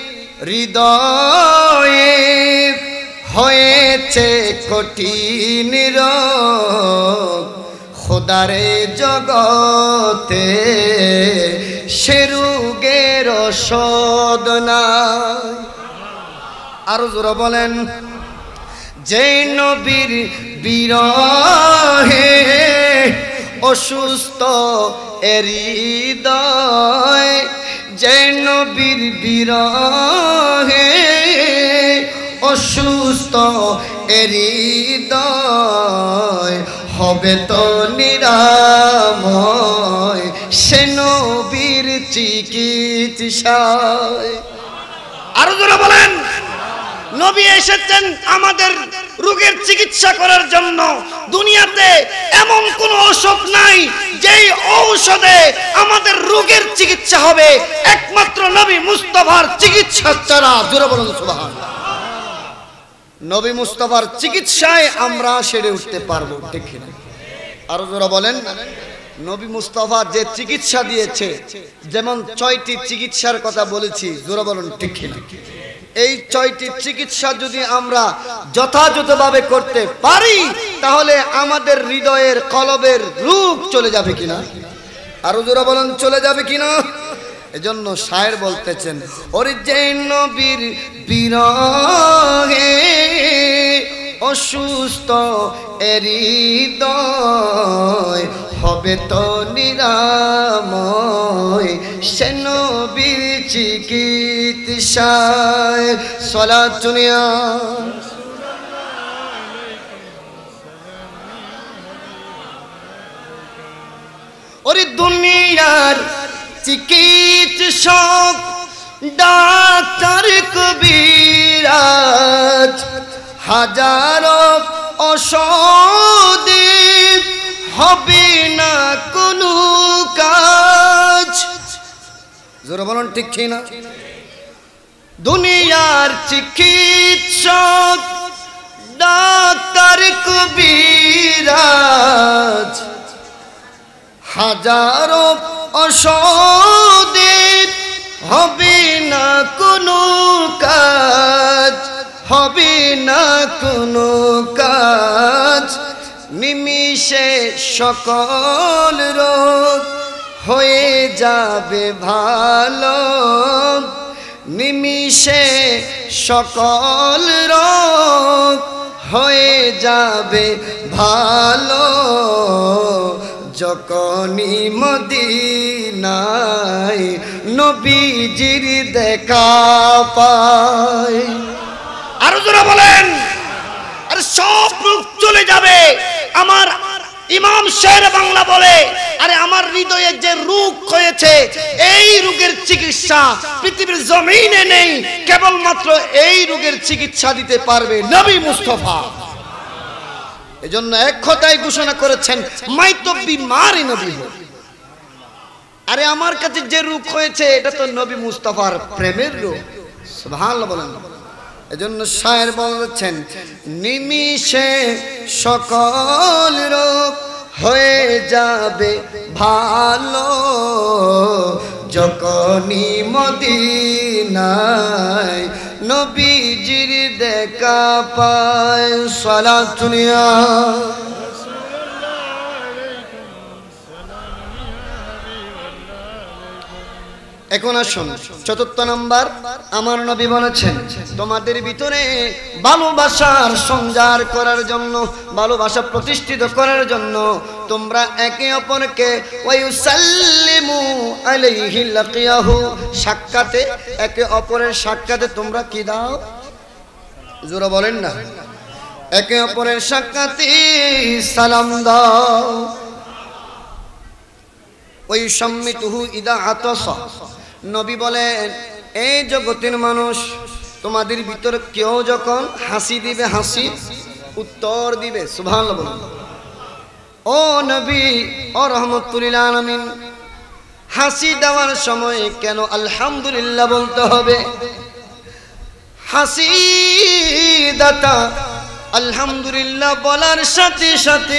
হৃদয়ে হয়েছে কঠিন রোগ, খোদারে জগতে সে রোগের ওষুধ নাই। আরো জোরে বলেন। যে নবীর বিরহে অসুস্থ হৃদয়, যে নবীর বিরহে অসুস্থ হৃদয়, হবে তো নিরাময় সে নবীর চিকিৎসায়। আরো জোরে বলেন। নবী এসেছেন আমাদের রোগের চিকিৎসা করার জন্য। দুনিয়াতে এমন কোন ঔষধ নাই যেই ঔষধে আমাদের রোগের চিকিৎসা হবে, একমাত্র নবী মুস্তাফার চিকিৎসা ছাড়া। জোরে বলুন সুবহানাল্লাহ। নবী মুস্তাফার চিকিৎসায় আমরা সেরে উঠতে পারবো, ঠিক কিনা? আরো জোরে বলেন। নবী মুস্তাফা যে চিকিৎসা দিয়েছে, যেমন 6টি চিকিৎসার কথা বলেছি, জোরে বলুন ঠিক কিনা? এই 6টি চিকিৎসা যদি আমরা যথাযথভাবে করতে পারি তাহলে আমাদের হৃদয়ের কলবের রোগ চলে যাবে কিনা? আরো জোরে বলেন চলে যাবে কিনা? এজন্য শায়ের বলতেছেন, ওরে যে নবীর বিরহে অসুস্থ হৃদয় হবে তো নিরাময়, সে নবীর চিকিৎসায়। সালাতুন ইয়া ওরে দুনিয়ার চিকিৎসক ডাক্তার কবিরাজ হাজারো ঔষধে হবে না কোনো কাজ। জোরে বলুন ঠিক কিনা? দুনিয়ার চিকিৎসক ডাক্তার কবিরাজ হাজারো ঔষধে হবে না কোনো কাজ, হবে না কোনো কাজ। নিমিষে সকল রোগ হয়ে যাবে ভালো, নিমিষে সকল রোগ হয়ে যাবে ভালো, যখনই মদিনায় নবীজির দেখা পায়। আরো জোরে বলেন। আরে সব রোগ চলে যাবে। আমার ইমাম শের বাংলা বলে, আরে আমার হৃদয়ে যে রোগ হয়েছে এই রোগের চিকিৎসা পৃথিবীর জমিনে নেই, কেবলমাত্র এই রোগের চিকিৎসা দিতে পারবে নবী মুস্তাফা। এজন্য এক কথায় ঘোষণা করেছেন, মাই তো বিমারি নবী হো। আরে আমার কাছে যে রোগ হয়েছে এটা তো নবী মুস্তাফার প্রেমের রোগ। সুবহানাল্লাহ বলেন। এজন্য শায়ের বলেছেন, নিমিষে সকল রোগ হয়ে যাবে ভালো, যখনই মদিনায় নবীজির দেখা পায়। সালাতুন ইয়া এখন আসুন ৪র্থ নাম্বার, আমার নবী বলেছেন তোমাদের ভিতরে ভালোবাসার সঞ্চার করার জন্য, ভালোবাসা প্রতিষ্ঠিত করার জন্য তোমরা একে অপরকে ওয়ায়ুসাল্লিমু আলাইহি লাকিয়াহু, সাক্ষাতে একে অপরের সাক্ষাতে তোমরা কি দাও? জোরে বলেন না। একে অপরের সাক্ষাতে সালাম দাও। ওই সম্মিতুহু ইদা আতাসা, নবী বলেন এই জগতের মানুষ তোমাদের ভিতরে কেউ যখন হাসি দিবে, হাসি উত্তর দিবে। সুবহানাল্লাহ বলুন। ও নবী ও রাহমাতুল লিল আলামিন, হাসি দেওয়ার সময় কেন আলহামদুলিল্লাহ বলতে হবে? হাসি দাতা আলহামদুলিল্লাহ বলার সাথে সাথে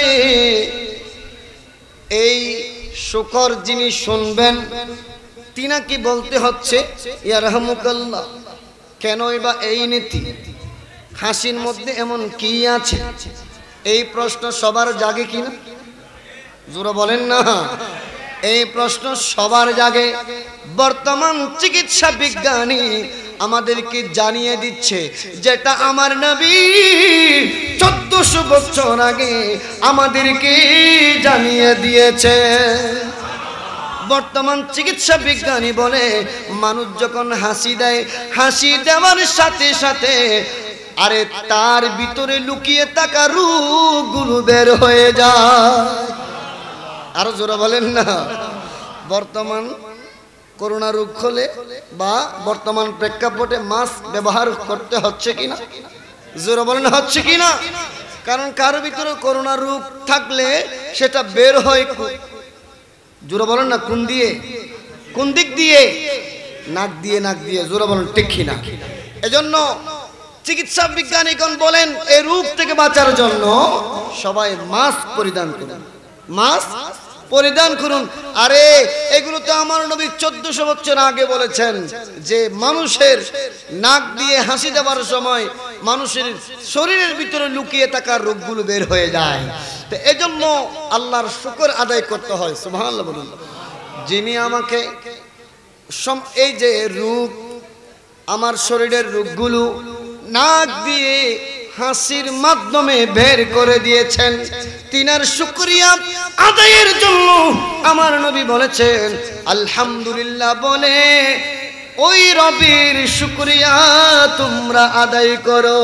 এই শুকর যিনি শুনবেন তিনাকে বলতে হচ্ছে ইয়ারহামুকাল্লাহ। কেনই বা এই নীতি? হাসির মধ্যে এমন কি আছে? এই প্রশ্ন সবার জাগে কিনা? জোরে বলেন না। এই প্রশ্ন সবার জাগে। বর্তমান চিকিৎসা বিজ্ঞানী আমাদেরকে জানিয়ে দিচ্ছে যেটা আমার নবী 1400 বছর আগে আমাদেরকে জানিয়ে দিয়েছে। বর্তমান চিকিৎসা বিজ্ঞানী বলে মানুষ যখন হাসি দেয়, হাসি দেওয়ার সাথে সাথে আরে তার ভিতরে লুকিয়ে থাকা রোগগুলো বের হয়ে যায়। আরো জোরে বলেন না। বর্তমান করোনা রোগ হলে বা বর্তমান প্রেক্ষাপটে মাস্ক ব্যবহার করতে হচ্ছে কিনা? জোরে বলেন হচ্ছে কিনা? কারণ কারো ভিতরে করোনা রোগ থাকলে সেটা বের হয়, জোরে বলেন না, কোন দিয়ে? কোন দিক দিয়ে? নাক দিয়ে, নাক দিয়ে। জোরে বলেন ঠিক কিনা? এজন্য চিকিৎসা বিজ্ঞানীগণ বলেন এই রোগ থেকে বাঁচার জন্য সবাই মাস্ক পরিধান করুন, মাস্ক পরিধান করুন। আরে এগুলো তো আমার নবী 1400 বছর আগে বলেছেন যে মানুষের নাক দিয়ে হাসি দেওয়ার সময় মানুষের শরীরের ভিতরে লুকিয়ে থাকা রোগগুলো বের হয়ে যায়। তো এজন্য আল্লাহর শুকর আদায় করতে হয়। সুবহানাল্লাহ বলুন। যিনি আমাকে এই যে রোগ, আমার শরীরের রোগগুলো নাক দিয়ে হাসির মাধ্যমে বের করে দিয়েছেন, তিনার শুকরিয়া আদায়ের জন্য আমার নবী বলেছেন আলহামদুলিল্লাহ বলে ওই রবের শুকরিয়া তোমরা আদায় করো।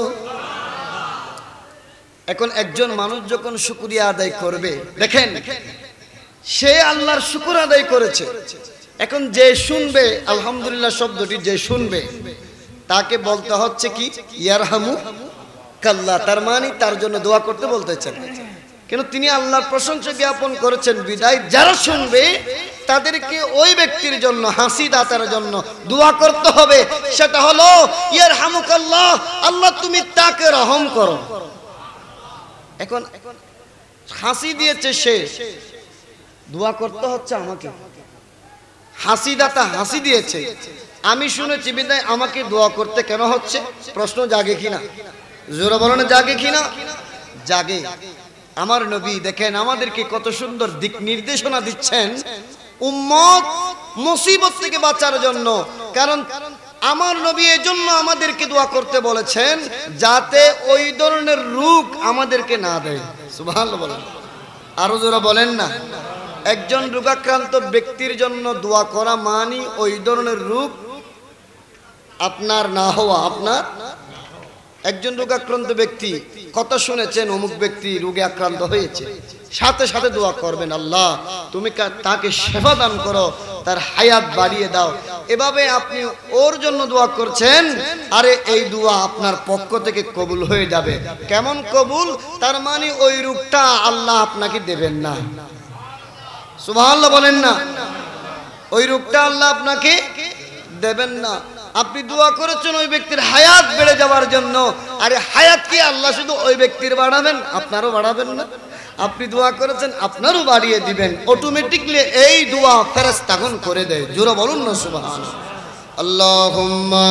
এখন একজন মানুষ যখন শুকরিয়া আদায় করবে, দেখেন সে আল্লাহর শুকর আদায় করেছে। এখন যে শুনবে আলহামদুলিল্লাহ শব্দটি, যে শুনবে তাকে বলতে হচ্ছে কি ইয়ারহামু কাল্লাহ, তার মানে তার জন্য দোয়া করতে বলতেছেন। কিন্তু তিনি আল্লাহর প্রশংসা জ্ঞাপন করেছেন বিদায় যারা শুনবে তাদেরকে ওই ব্যক্তির জন্য, হাসি দাতার জন্য দোয়া করতে হবে। সেটা হলো ইয়ারহামুকাল্লাহ, আল্লাহ তুমি তাকে রহম করো। এখন হাসি দিয়েছে সে, দোয়া করতে হচ্ছে আমাকে। হাসি দাতা হাসি দিয়েছে, আমি শুনেছি বিদায় আমাকে দোয়া করতে কেন হচ্ছে? প্রশ্ন জাগে কিনা? জোরে বলেন জাগে কিনা? জাগে। আমার নবী দেখেন আমাদেরকে কত সুন্দর দিক নির্দেশনা দিচ্ছেন উম্মত মুসিবত থেকে বাঁচার জন্য। কারণ আমার নবী এজন্য আমাদেরকে দোয়া করতে বলেছেন যাতে ওই ধরনের রোগ আমাদেরকে না দেয়। সুবহানাল্লাহ বলেন, আরো জোরে বলেন না। একজন রোগাক্রান্ত ব্যক্তির জন্য দোয়া করা মানে ওই ধরনের রোগ আপনার না হওয়া। আপনার একজন রোগাক্রান্ত ব্যক্তি কথা শুনেছেন অমুক ব্যক্তি রোগে আক্রান্ত হয়েছে, সাথে সাথে দোয়া করবেন আল্লাহ তুমি তাকে সেবা দান করো, তার হায়াত বাড়িয়ে দাও। এভাবে আপনি ওর জন্য দোয়া করছেন, আরে এই দোয়া আপনার পক্ষ থেকে কবুল হয়ে যাবে। কেমন কবুল? তার মানে ওই রোগটা আল্লাহ আপনাকে দেবেন না। সুবহানাল্লাহ বলেন না। ওই রোগটা আল্লাহ আপনাকে দেবেন না। আপনি দোয়া করেছেন ওই ব্যক্তির হায়াত বেড়ে যাওয়ার জন্য, আরে হায়াত কি আল্লাহ শুধু ওই ব্যক্তির বাড়াবেন, আপনারও বাড়াবেন না? আপনি দোয়া করেছেন আপনারও বাড়িয়ে দিবেন। অটোমেটিকলি এই দোয়া ফেরেশতাগণ করে দেয়। জোরে বলুন না সুবহানাল্লাহ। আল্লাহুম্মা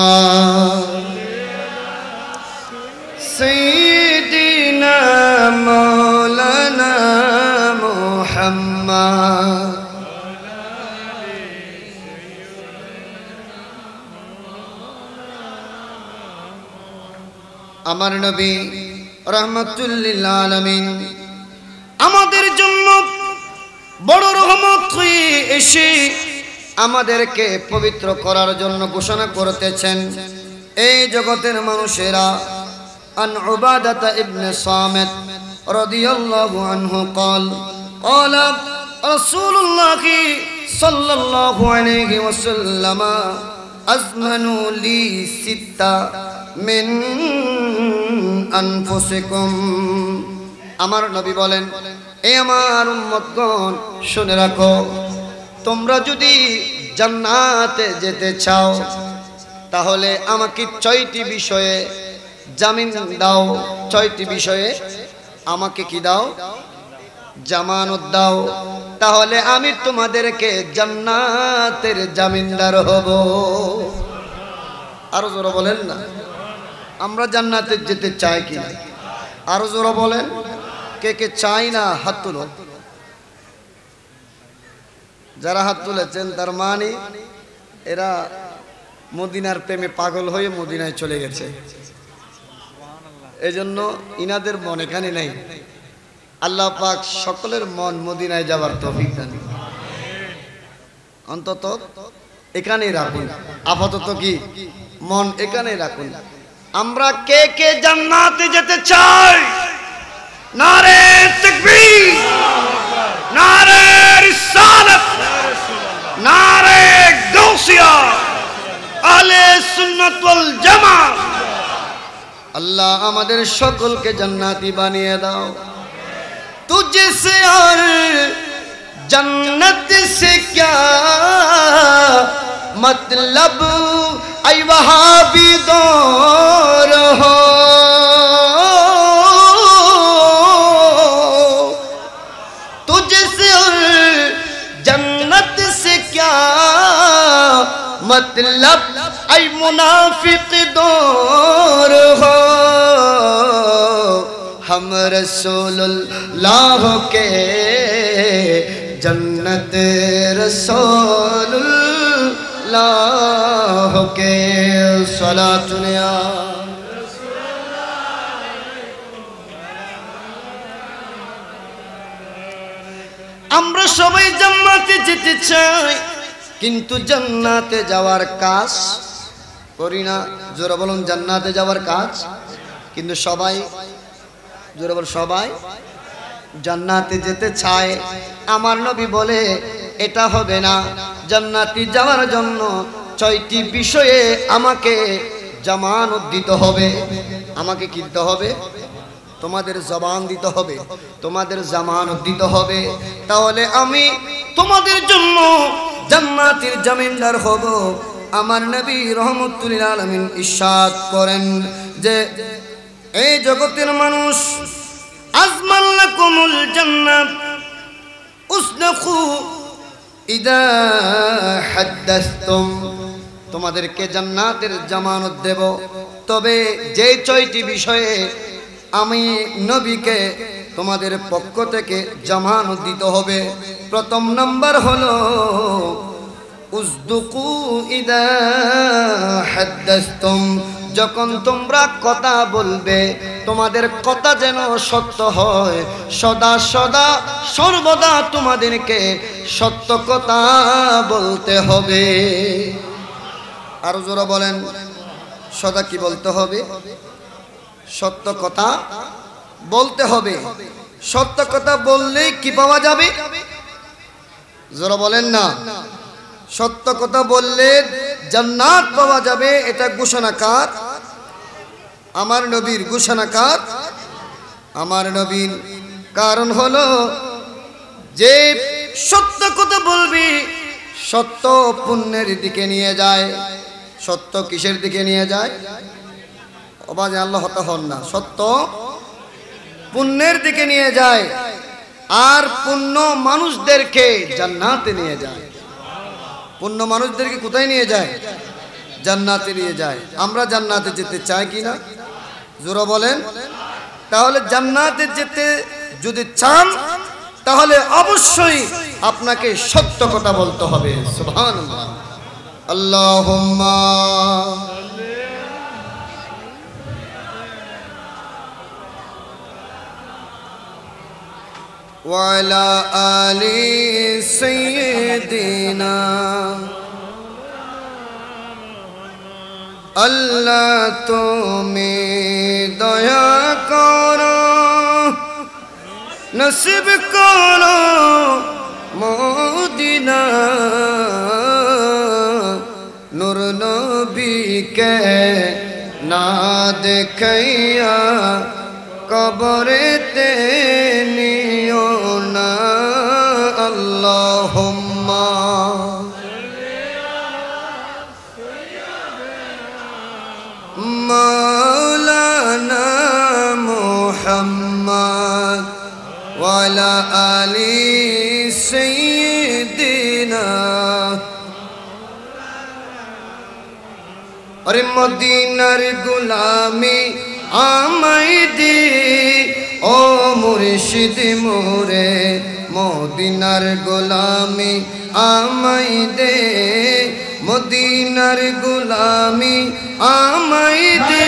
সাইয়্যিদিনা মাওলানা মুহাম্মদ আমার নবী রাহমাতুল লিল আলামিন আমাদের জন্য বড় রহমত হয়ে এসে আমাদেরকে পবিত্র করার জন্য ঘোষণা করতেছেন। এই জগতের মানুষেরা আন উবাদাতা ইবনে সামিত রাদিয়াল্লাহু আনহু قال قال رسول الله صلى الله عليه وسلم أزمنوا لي ستة من أنفسكم। আমার নবী বলেন, এই আমার উম্মতগণ শুনে রাখো, তোমরা যদি জান্নাতে যেতে চাও তাহলে আমাকে 6টি বিষয়ে জামিন দাও। 6টি বিষয়ে আমাকে কি দাও? জামানত দাও, তাহলে আমি তোমাদেরকে জান্নাতের জামিনদার হব। আরো জোরে বলেন না। আমরা জান্নাতে যেতে চাই কি? আরো জোরে বলেন। কে কে চাই না হাত তুলো। যারা হাত তুলেছেন তার মানে এরা মদিনার প্রেমে পাগল হয়ে মদিনায় চলে গেছে, এজন্য ইনাদের মন এখানে নেই। আল্লাহ পাক সকলের মন মদিনায় যাবার তৌফিক দান করুন। অন্তত এখানেই রাখুন, আপাতত কি মন এখানেই রাখুন। আমরা কে কে জান্নাতে যেতে চাই? নারে তাকবীর, নারে রিসালাত, নারে গাউসিয়া আহলে সুন্নাত ওয়াল জামাত। আল্লাহ আমাদের সকলকে জান্নাতি বানিয়ে দাও। तुझसे और जन्नत से क्या मतलब, ऐ वहाबी दौर हो। तुझसे और जन्नत से क्या मतलब, ऐ मुनाफिक दौर हो। हम रसूलुल्लाह के जन्नत रसूलुल्लाह के सलातुनिया। আমরা সবাই জান্নাতে যেতে চাই, কিন্তু জান্নাতে যাওয়ার কাজ করি না। জোরে বলুন, জান্নাতে যাওয়ার কাজ। কিন্তু সবাই, জোরে বল, সবাই জান্নাতে যেতে চায়। আমার নবী বলে এটা হবে না। জান্নাতে যাওয়ার জন্য 6টি বিষয়ে আমাকে জামানত দিতে হবে। আমাকে কি দিতে হবে? তোমাদের জবান দিতে হবে, তোমাদের জামানত দিতে হবে। তাহলে আমি তোমাদের জন্য জান্নাতের জামিনদার হব। আমার নবী রহমতুল লিল আলামিন ইরশাদ করেন যে এই জগতের মানুষ, আজমান লাকুমুল জান্নাত উসনাখু ইদা হাদাসতুম, তোমাদেরকে জান্নাতের জামানত দেব, তবে যে 6টি বিষয়ে আমি নবীকে তোমাদের পক্ষ থেকে জামানত দিতে হবে। প্রথম নাম্বার হলো উসদুকু ইদা হাদাসতুম, যখন তোমরা কথা বলবে তোমাদের কথা যেন সত্য হয়। সদা সদা সর্বদা তোমাদেরকে সত্য কথা বলতে হবে। আর জোরে বলেন, সদা কি বলতে হবে? সত্য কথা বলতে হবে। সত্য কথা বললেই কি পাওয়া যাবে? জোরে বলেন না। সত্য কথা বললে জান্নাত পাওয়া যাবে। এটা ঘোষণাকার আমার নবীর, ঘোষণাকার আমার নবীর। কারণ হলো যে সত্য কথা বলবি, সত্য পুণ্যের দিকে নিয়ে যায়। সত্য কিসের দিকে নিয়ে যায়? অবাজে আল্লাহ হতা হন না। সত্য পুণ্যের দিকে নিয়ে যায়, আর পুণ্য মানুষদেরকে জান্নাতে নিয়ে যায়। পুণ্য মানুষদেরকে কোথায় নিয়ে যায়? জান্নাতে নিয়ে যায়। আমরা জান্নাতে যেতে চাই কি না? জোরে বলেন। তাহলে জান্নাতে যেতে যদি চান, তাহলে অবশ্যই আপনাকে সত্য কথা বলতে হবে। সুবহানাল্লাহ। আল্লাহুম্মা ওয়া আলা আলি সাইয়্যিদিনা। আল্লাহ তুমি দয়া করো, নসিব করো মদিনা। নূর নবীকে না দেখাইয়া কবরেতে নিও না। আল্লাহুম্মা মাওলানা মুহাম্মদ ওয়া আলা আলি সাইয়্যিদিনা। আরে মদিনার গোলামি আমায় দে ও মুর্শিদ মোরে, মদিনার গোলামি আমায় দে, মদিনার গোলামি আমায় দে।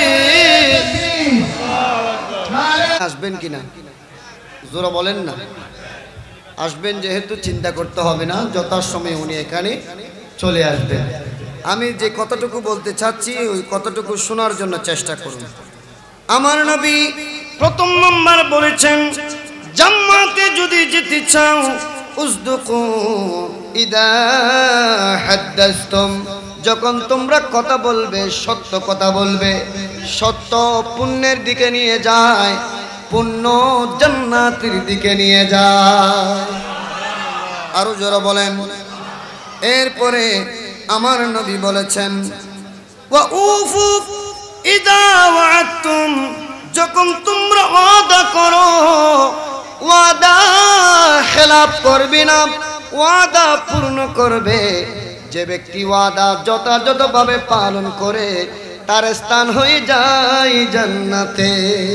আসবেন কিনা? জোরে বলেন না। আসবেন, যেহেতু চিন্তা করতে হবে না, যথাসময়ে উনি এখানে চলে আসবেন। আমি যে কতটুকু বলতে চাচ্ছি ওই কতটুকু শোনার জন্য চেষ্টা করুন। আমার নবী প্রথম নম্বর বলেছেন, জান্নাতে যদি যেতে চাও উসদুকু ইদা হাদ্দাসতুম যখন তোমরা কথা বলবে সত্য কথা বলবে সত্য পুণ্যের দিকে নিয়ে যায় পুণ্য জান্নাতের দিকে নিয়ে যায় আরো জোরে বলেন এরপরে আমার নবী বলেছেন ওয়া উফু ইদা ওয়া'আদতুম যখন তোমরা ওয়াদা করো ওয়াদা খেলাফ করবে না ওয়াদা পূর্ণ করবে যে ব্যক্তি ওয়াদা যথাযথভাবে পালন করে তার স্থান হয়ে যায় জান্নাতে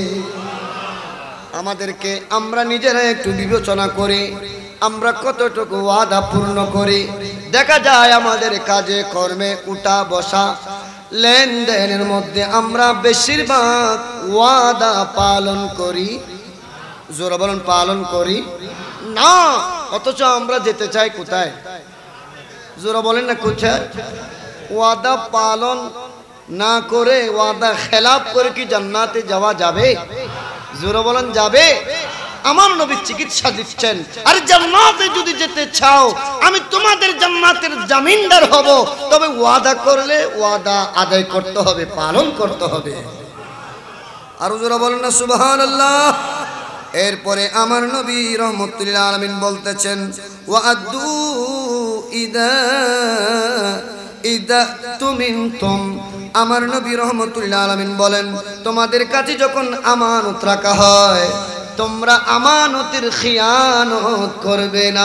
আমাদেরকে আমরা নিজেরা একটু বিবেচনা করি আমরা কতটুকু ওয়াদা পূর্ণ করি দেখা যায় আমাদের কাজে কর্মে উঠা বসা লেনদেনের মধ্যে আমরা বেশিরভাগ ওয়াদা পালন করি জোরে বলেন পালন করি না অথচ আমরা যেতে চাই কোথায় জোরে বলেন না কোথায় ওয়াদা পালন না করে ওয়াদা খেলাফ করে কি জান্নাতে যাওয়া যাবে জোরে বলেন যাবে আমার নবী চিকিৎসা দিচ্ছেন আর জান্নাতে যদি যেতে চাও আমি তোমাদের জান্নাতের জামিনদার হব তবে ওয়াদা করলে ওয়াদা আদায় করতে হবে পালন করতে হবে আর জোরে বলেন না সুবহানাল্লাহ এরপরে আমার নবী রাহমাতুল আলামিন বলতেছেন ওয়াআদু ইদা তুমিনতুম আমার নবী রাহমাতুল আলামিন বলেন তোমাদের কাছে যখন আমানত রাখা হয় তোমরা আমানতের খিয়ানত করবে না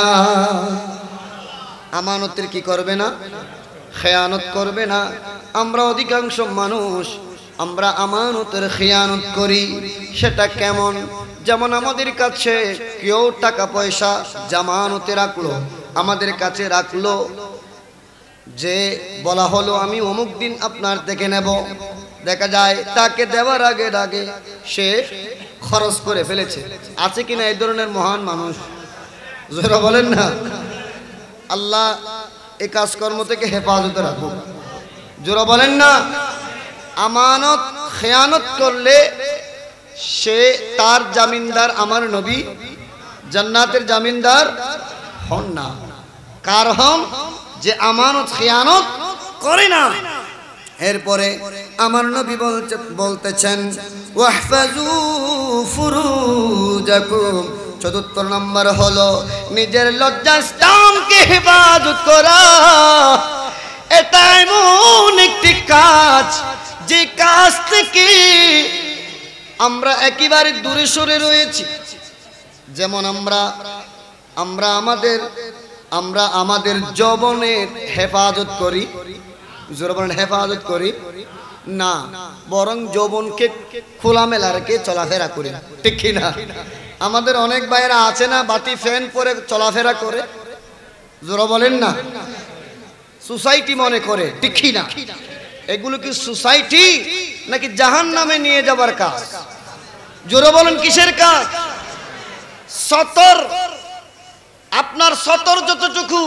আমানতের কি করবে না খেয়ানত করবে না আমরা অধিকাংশ মানুষ আমরা আমানতের খিয়ানত করি সেটা কেমন যেমন আমাদের কাছে কেউ টাকা পয়সা জামানতে রাখলো আমাদের কাছে রাখলো যে বলা হলো আমি অমুক দিন আপনার থেকে নেব দেখা যায় তাকে দেওয়ার আগে সে খরচ করে ফেলেছে আছে কিনা এই ধরনের মহান মানুষ যারা বলেন না আল্লাহ এই কাজকর্ম থেকে হেফাজতে রাখুক যারা বলেন না আমানত খেয়ানত করলে সে তার জামিনদার আমার নবী জান্নাতের জামিনদার হন না কার হন যে আমানত খেয়ানত করে না এরপরে আমার নবী বলতেছেন ওয়াহফাজু ফুরুজাকুম চতুর্থ নম্বর হলো নিজের লজ্জাস্থানকে হেফাজত করা এটা এমন একটি কাজ যে কাজ থেকে আমরা একেবারে দূরে সরে রয়েছি যেমন আমরা আমাদের যৌবনের হেফাজত করি যৌবনের হেফাজত করি না বরং যৌবনকে খোলামেলা রেখে চলাফেরা করি ঠিক কি না আমাদের অনেক ভাইয়েরা আছে না বাতি ফ্যান পরে চলাফেরা করে জোরে বলেন না সোসাইটি মনে করে ঠিক কি না এগুলো কি সোসাইটি নাকি জাহান্নামে নিয়ে যাবার কাজ জোরে বলেন কিসের কাজ সতর আপনার সতর যতটুকু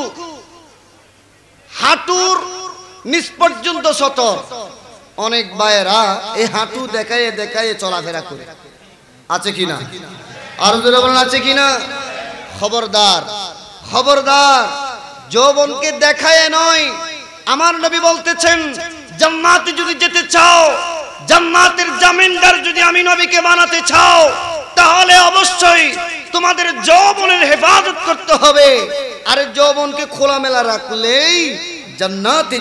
হাঁটুর নিচ পর্যন্ত সতর অনেক ভাইয়েরা এই হাঁটু দেখায় চলাফেরা করে আছে কিনা আর জোরে বলেন আছে কিনা খবরদার খবরদার যৌবনকে দেখায় নয় আমার নবী বলতেছেন জান্নাতে যদি যেতে চাও জান্নাতের জামিনদার যদি আমি নবীকে বানাতে চাও তাহলে অবশ্যই তোমাদের যৌবনের হেফাজত করতে হবে আর যৌবনকে খোলামেলা রাখলেই জান্নাতে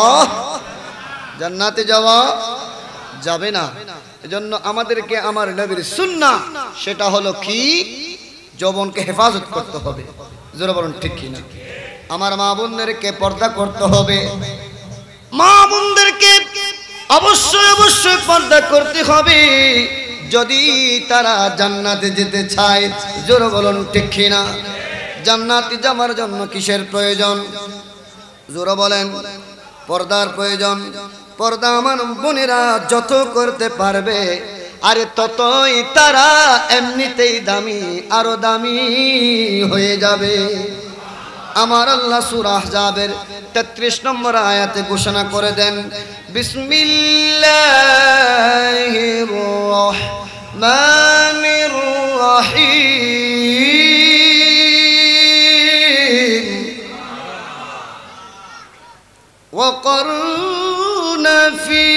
যাওয়া যাবে না এজন্য আমাদেরকে আমার নবীর সুন্নাহ সেটা হলো কি যৌবনকে হেফাজত করতে হবে জোরে বলুন ঠিক কি না আমার মা বোনদেরকে পর্দা করতে হবে মা বোনদেরকে অবশ্যই পর্দা করতে হবে যদি তারা জান্নাতে যেতে চায় জোরে বলুন ঠিক কি না জান্নাতে যাওয়ার জন্য কিসের প্রয়োজন জোরে বলেন পর্দার প্রয়োজন পর্দা আমার বোনেরা যত করতে পারবে আরে ততই তারা এমনিতেই দামি আরো দামি হয়ে যাবে আমার আল্লাহ সূরা আহজাবের 33 নম্বর আয়াতে ঘোষণা করে দেন বিসমিল্লাহির রহমানির রহিম وقرن في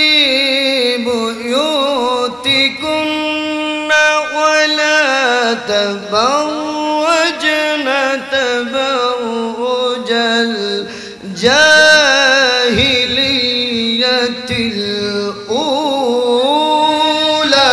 بيوتكن ولا تبرجن تبرج الجاهلية الأولى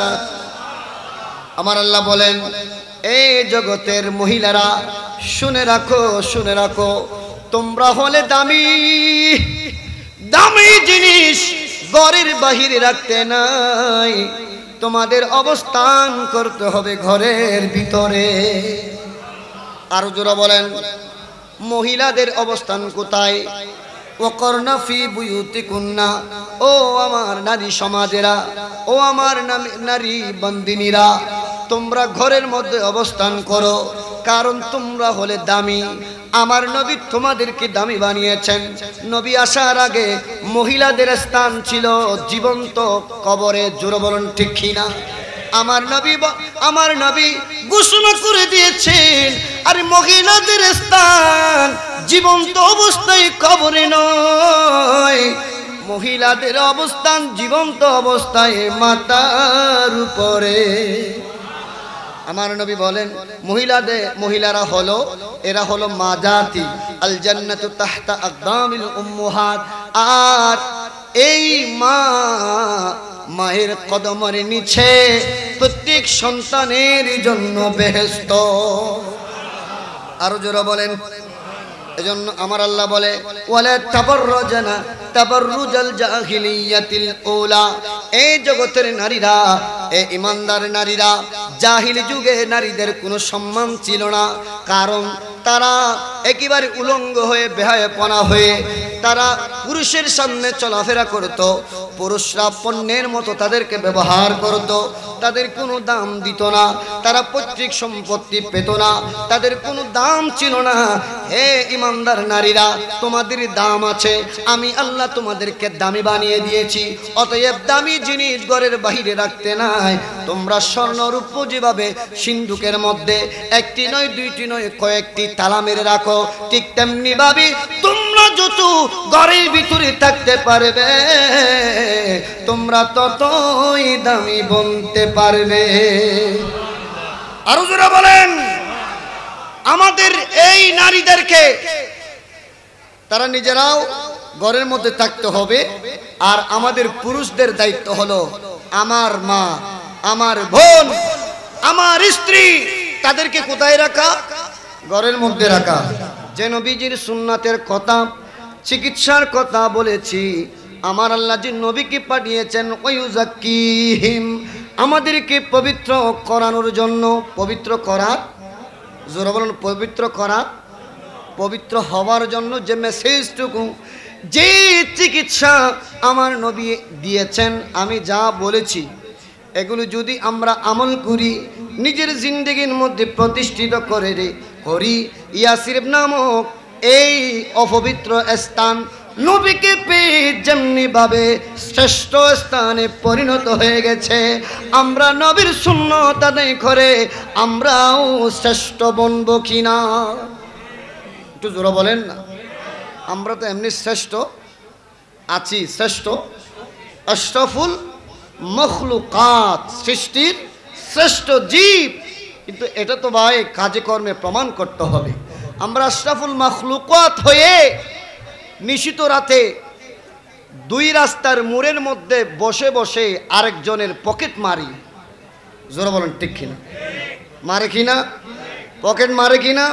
আমার আল্লাহ বলেন এই জগতের মহিলারা শুনে রাখো তোমরা হলে দামি দামি জিনিস ঘরের বাহিরে রাখতে নাই, তোমাদের অবস্থান করতে হবে ঘরের ভিতরে। আরো জোরে বলেন মহিলাদের অবস্থান কোথায়? ওয়াকরনা ফি বুয়ুতিকুন্না, ও আমার নারী সমাজেরা, ও আমার নারী বন্দিনীরা, তোমরা ঘরের মধ্যে অবস্থান করো, কারণ তোমরা হলে দামি। আমার নবী তোমাদেরকে দামি বানিয়েছেন। নবী আসার আগে মহিলাদের স্থান ছিল জীবন্ত কবরে। জোরে বলুন ঠিক কিনা? আমার নবী ঘোষণা করে দিয়েছেন আর মহিলাদের স্থান জীবন্ত অবস্থায় কবরে নয়, মহিলাদের অবস্থান জীবন্ত অবস্থায় মাথার উপরে। আমার নবী বলেন মহিলারা হলো এরা হলো মাজাতি, আল জান্নাতু তাহতা আকদামিল উম্মাহাত। আর এই মায়ের কদমের নিচে প্রত্যেক সন্তানের জন্য বেহেশত। আরো জোরে বলেন। এজন্য আমার আল্লাহ বলে ওয়ালা তাবাররাজনা তাবাররুজাল জাহিলিয়াতিল উলা, এই জগতের নারীরা, এই ইমানদার নারীরা, জাহিলি যুগে নারীদের কোনো সম্মান ছিল না, কারণ তারা একেবারে উলঙ্গ হয়ে বেহায়াপনা হয়ে তারা পুরুষের সামনে চলাফেরা করত, পুরুষরা পণ্যের মতো তাদেরকে ব্যবহার করত, তাদের কোনো দাম দিত না, তারা পৈতৃক সম্পত্তি পেত না, তাদের কোনো দাম ছিল না। হে ইমানদার নারীরা, তোমাদের দাম আছে, আমি আল্লাহ তোমাদেরকে দামি বানিয়ে দিয়েছি, অতএব দামি জিনিস ঘরের বাহিরে রাখতে নাই। তোমরা স্বর্ণরূপ যেভাবে সিন্ধুকের মধ্যে একটি নয় দুইটি নয় কয়েকটি তালা মেরে রাখো, ঠিক তেমনি ভাবে তোমরা যত ঘরের ভিতরে থাকতে পারবে তোমরা ততই দামি বনতে পারবে। আরো জোরে বলেন। আমাদের এই নারীদেরকে তারা নিজেরাও ঘরের মধ্যে থাকতে হবে, আর আমাদের পুরুষদের দায়িত্ব হলো আমার মা, আমার বোন, আমার স্ত্রী, তাদেরকে কোথায় রাখা? ঘরের মধ্যে রাখা। যে নবীজির সুন্নাতের কথা, চিকিৎসার কথা বলেছি, আমার আল্লাহ যে নবীকে পাঠিয়েছেন ওয়ায়ুযাক্কিহিম, আমাদেরকে পবিত্র করানোর জন্য। পবিত্র করার, জোরে বলুন পবিত্র করা, পবিত্র হওয়ার জন্য যে মেসেজটুকু, যে চিকিৎসা আমার নবী দিয়েছেন, আমি যা বলেছি এগুলো যদি আমরা আমল করি, নিজের জিন্দেগির মধ্যে প্রতিষ্ঠিত করি, ইয়াসরিব নামক এই অপবিত্র স্থান নবীকে পেয়ে যেমনি ভাবে শ্রেষ্ঠ স্থানে পরিণত হয়ে গেছে, আমরা নবীর সুন্নাত আদায় করে আমরাও শ্রেষ্ঠ বনব কিনা? একটু জোরে বলেন না। আমরা তো এমনি শ্রেষ্ঠ আছি, শ্রেষ্ঠ আশরাফুল মখলুকাত, সৃষ্টির শ্রেষ্ঠ জীব, কিন্তু এটা তো ভাই কাজে কর্মে প্রমাণ করতে হবে। আমরা আশরাফুল মখলুকাত হয়ে নিশিত রাতে দুই রাস্তার মোড়ের মধ্যে বসে বসে আরেকজনের পকেট মারি। জোরে বলেন ঠিক কিনা? মারে কিনা? পকেট মারে কিনা?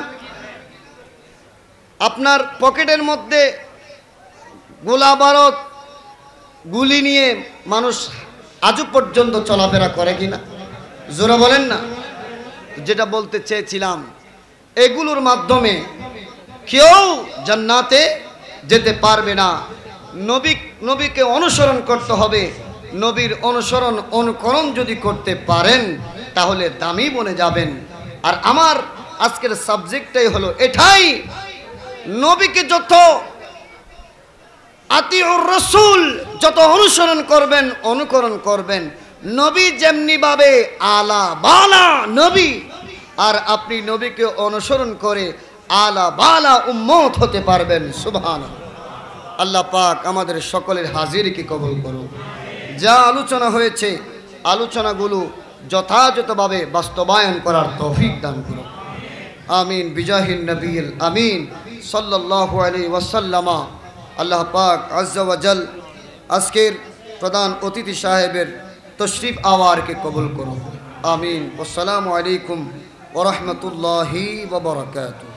আপনার পকেটের মধ্যে গোলা বারুদ গুলি নিয়ে মানুষ আজও পর্যন্ত চলাফেরা করে কিনা? জোরে বলেন না। যেটা বলতে চেয়েছিলাম, এগুলোর মাধ্যমে কেউ জান্নাতে যেতে পারবে না। নবীকে অনুসরণ করতে হবে। নবীর অনুকরণ যদি করতে পারেন তাহলে দামি বনে যাবেন। আর আমার আজকের সাবজেক্টটাই হলো এটাই, নবীকে যত আতিউর রাসূল যত অনুকরণ করবেন, নবী যেমনি ভাবে আলা বালা নবী, আর আপনি নবীকে অনুসরণ করে আলা বালা উম্মত হতে পারবেন। সুবহানাল্লাহ। আল্লাহ পাক আমাদের সকলের হাজিরকে কবুল করুন। যা আলোচনা হয়েছে আলোচনাগুলো যথাযথভাবে বাস্তবায়ন করার তৌফিক দান করুন। আমিন বিজাহিন নবীল আমিন সাল্লাল্লাহু আলাইহি ওয়াসাল্লামা। আল্লাহ পাক আজ্জা ওয়া জাল আজকের প্রধান অতিথি সাহেবের তশরিফ আওয়ারকে কবুল করুন। আমিন। আসসালামু আলাইকুম ওয়া রাহমাতুল্লাহি ওয়া বারাকাতুহু।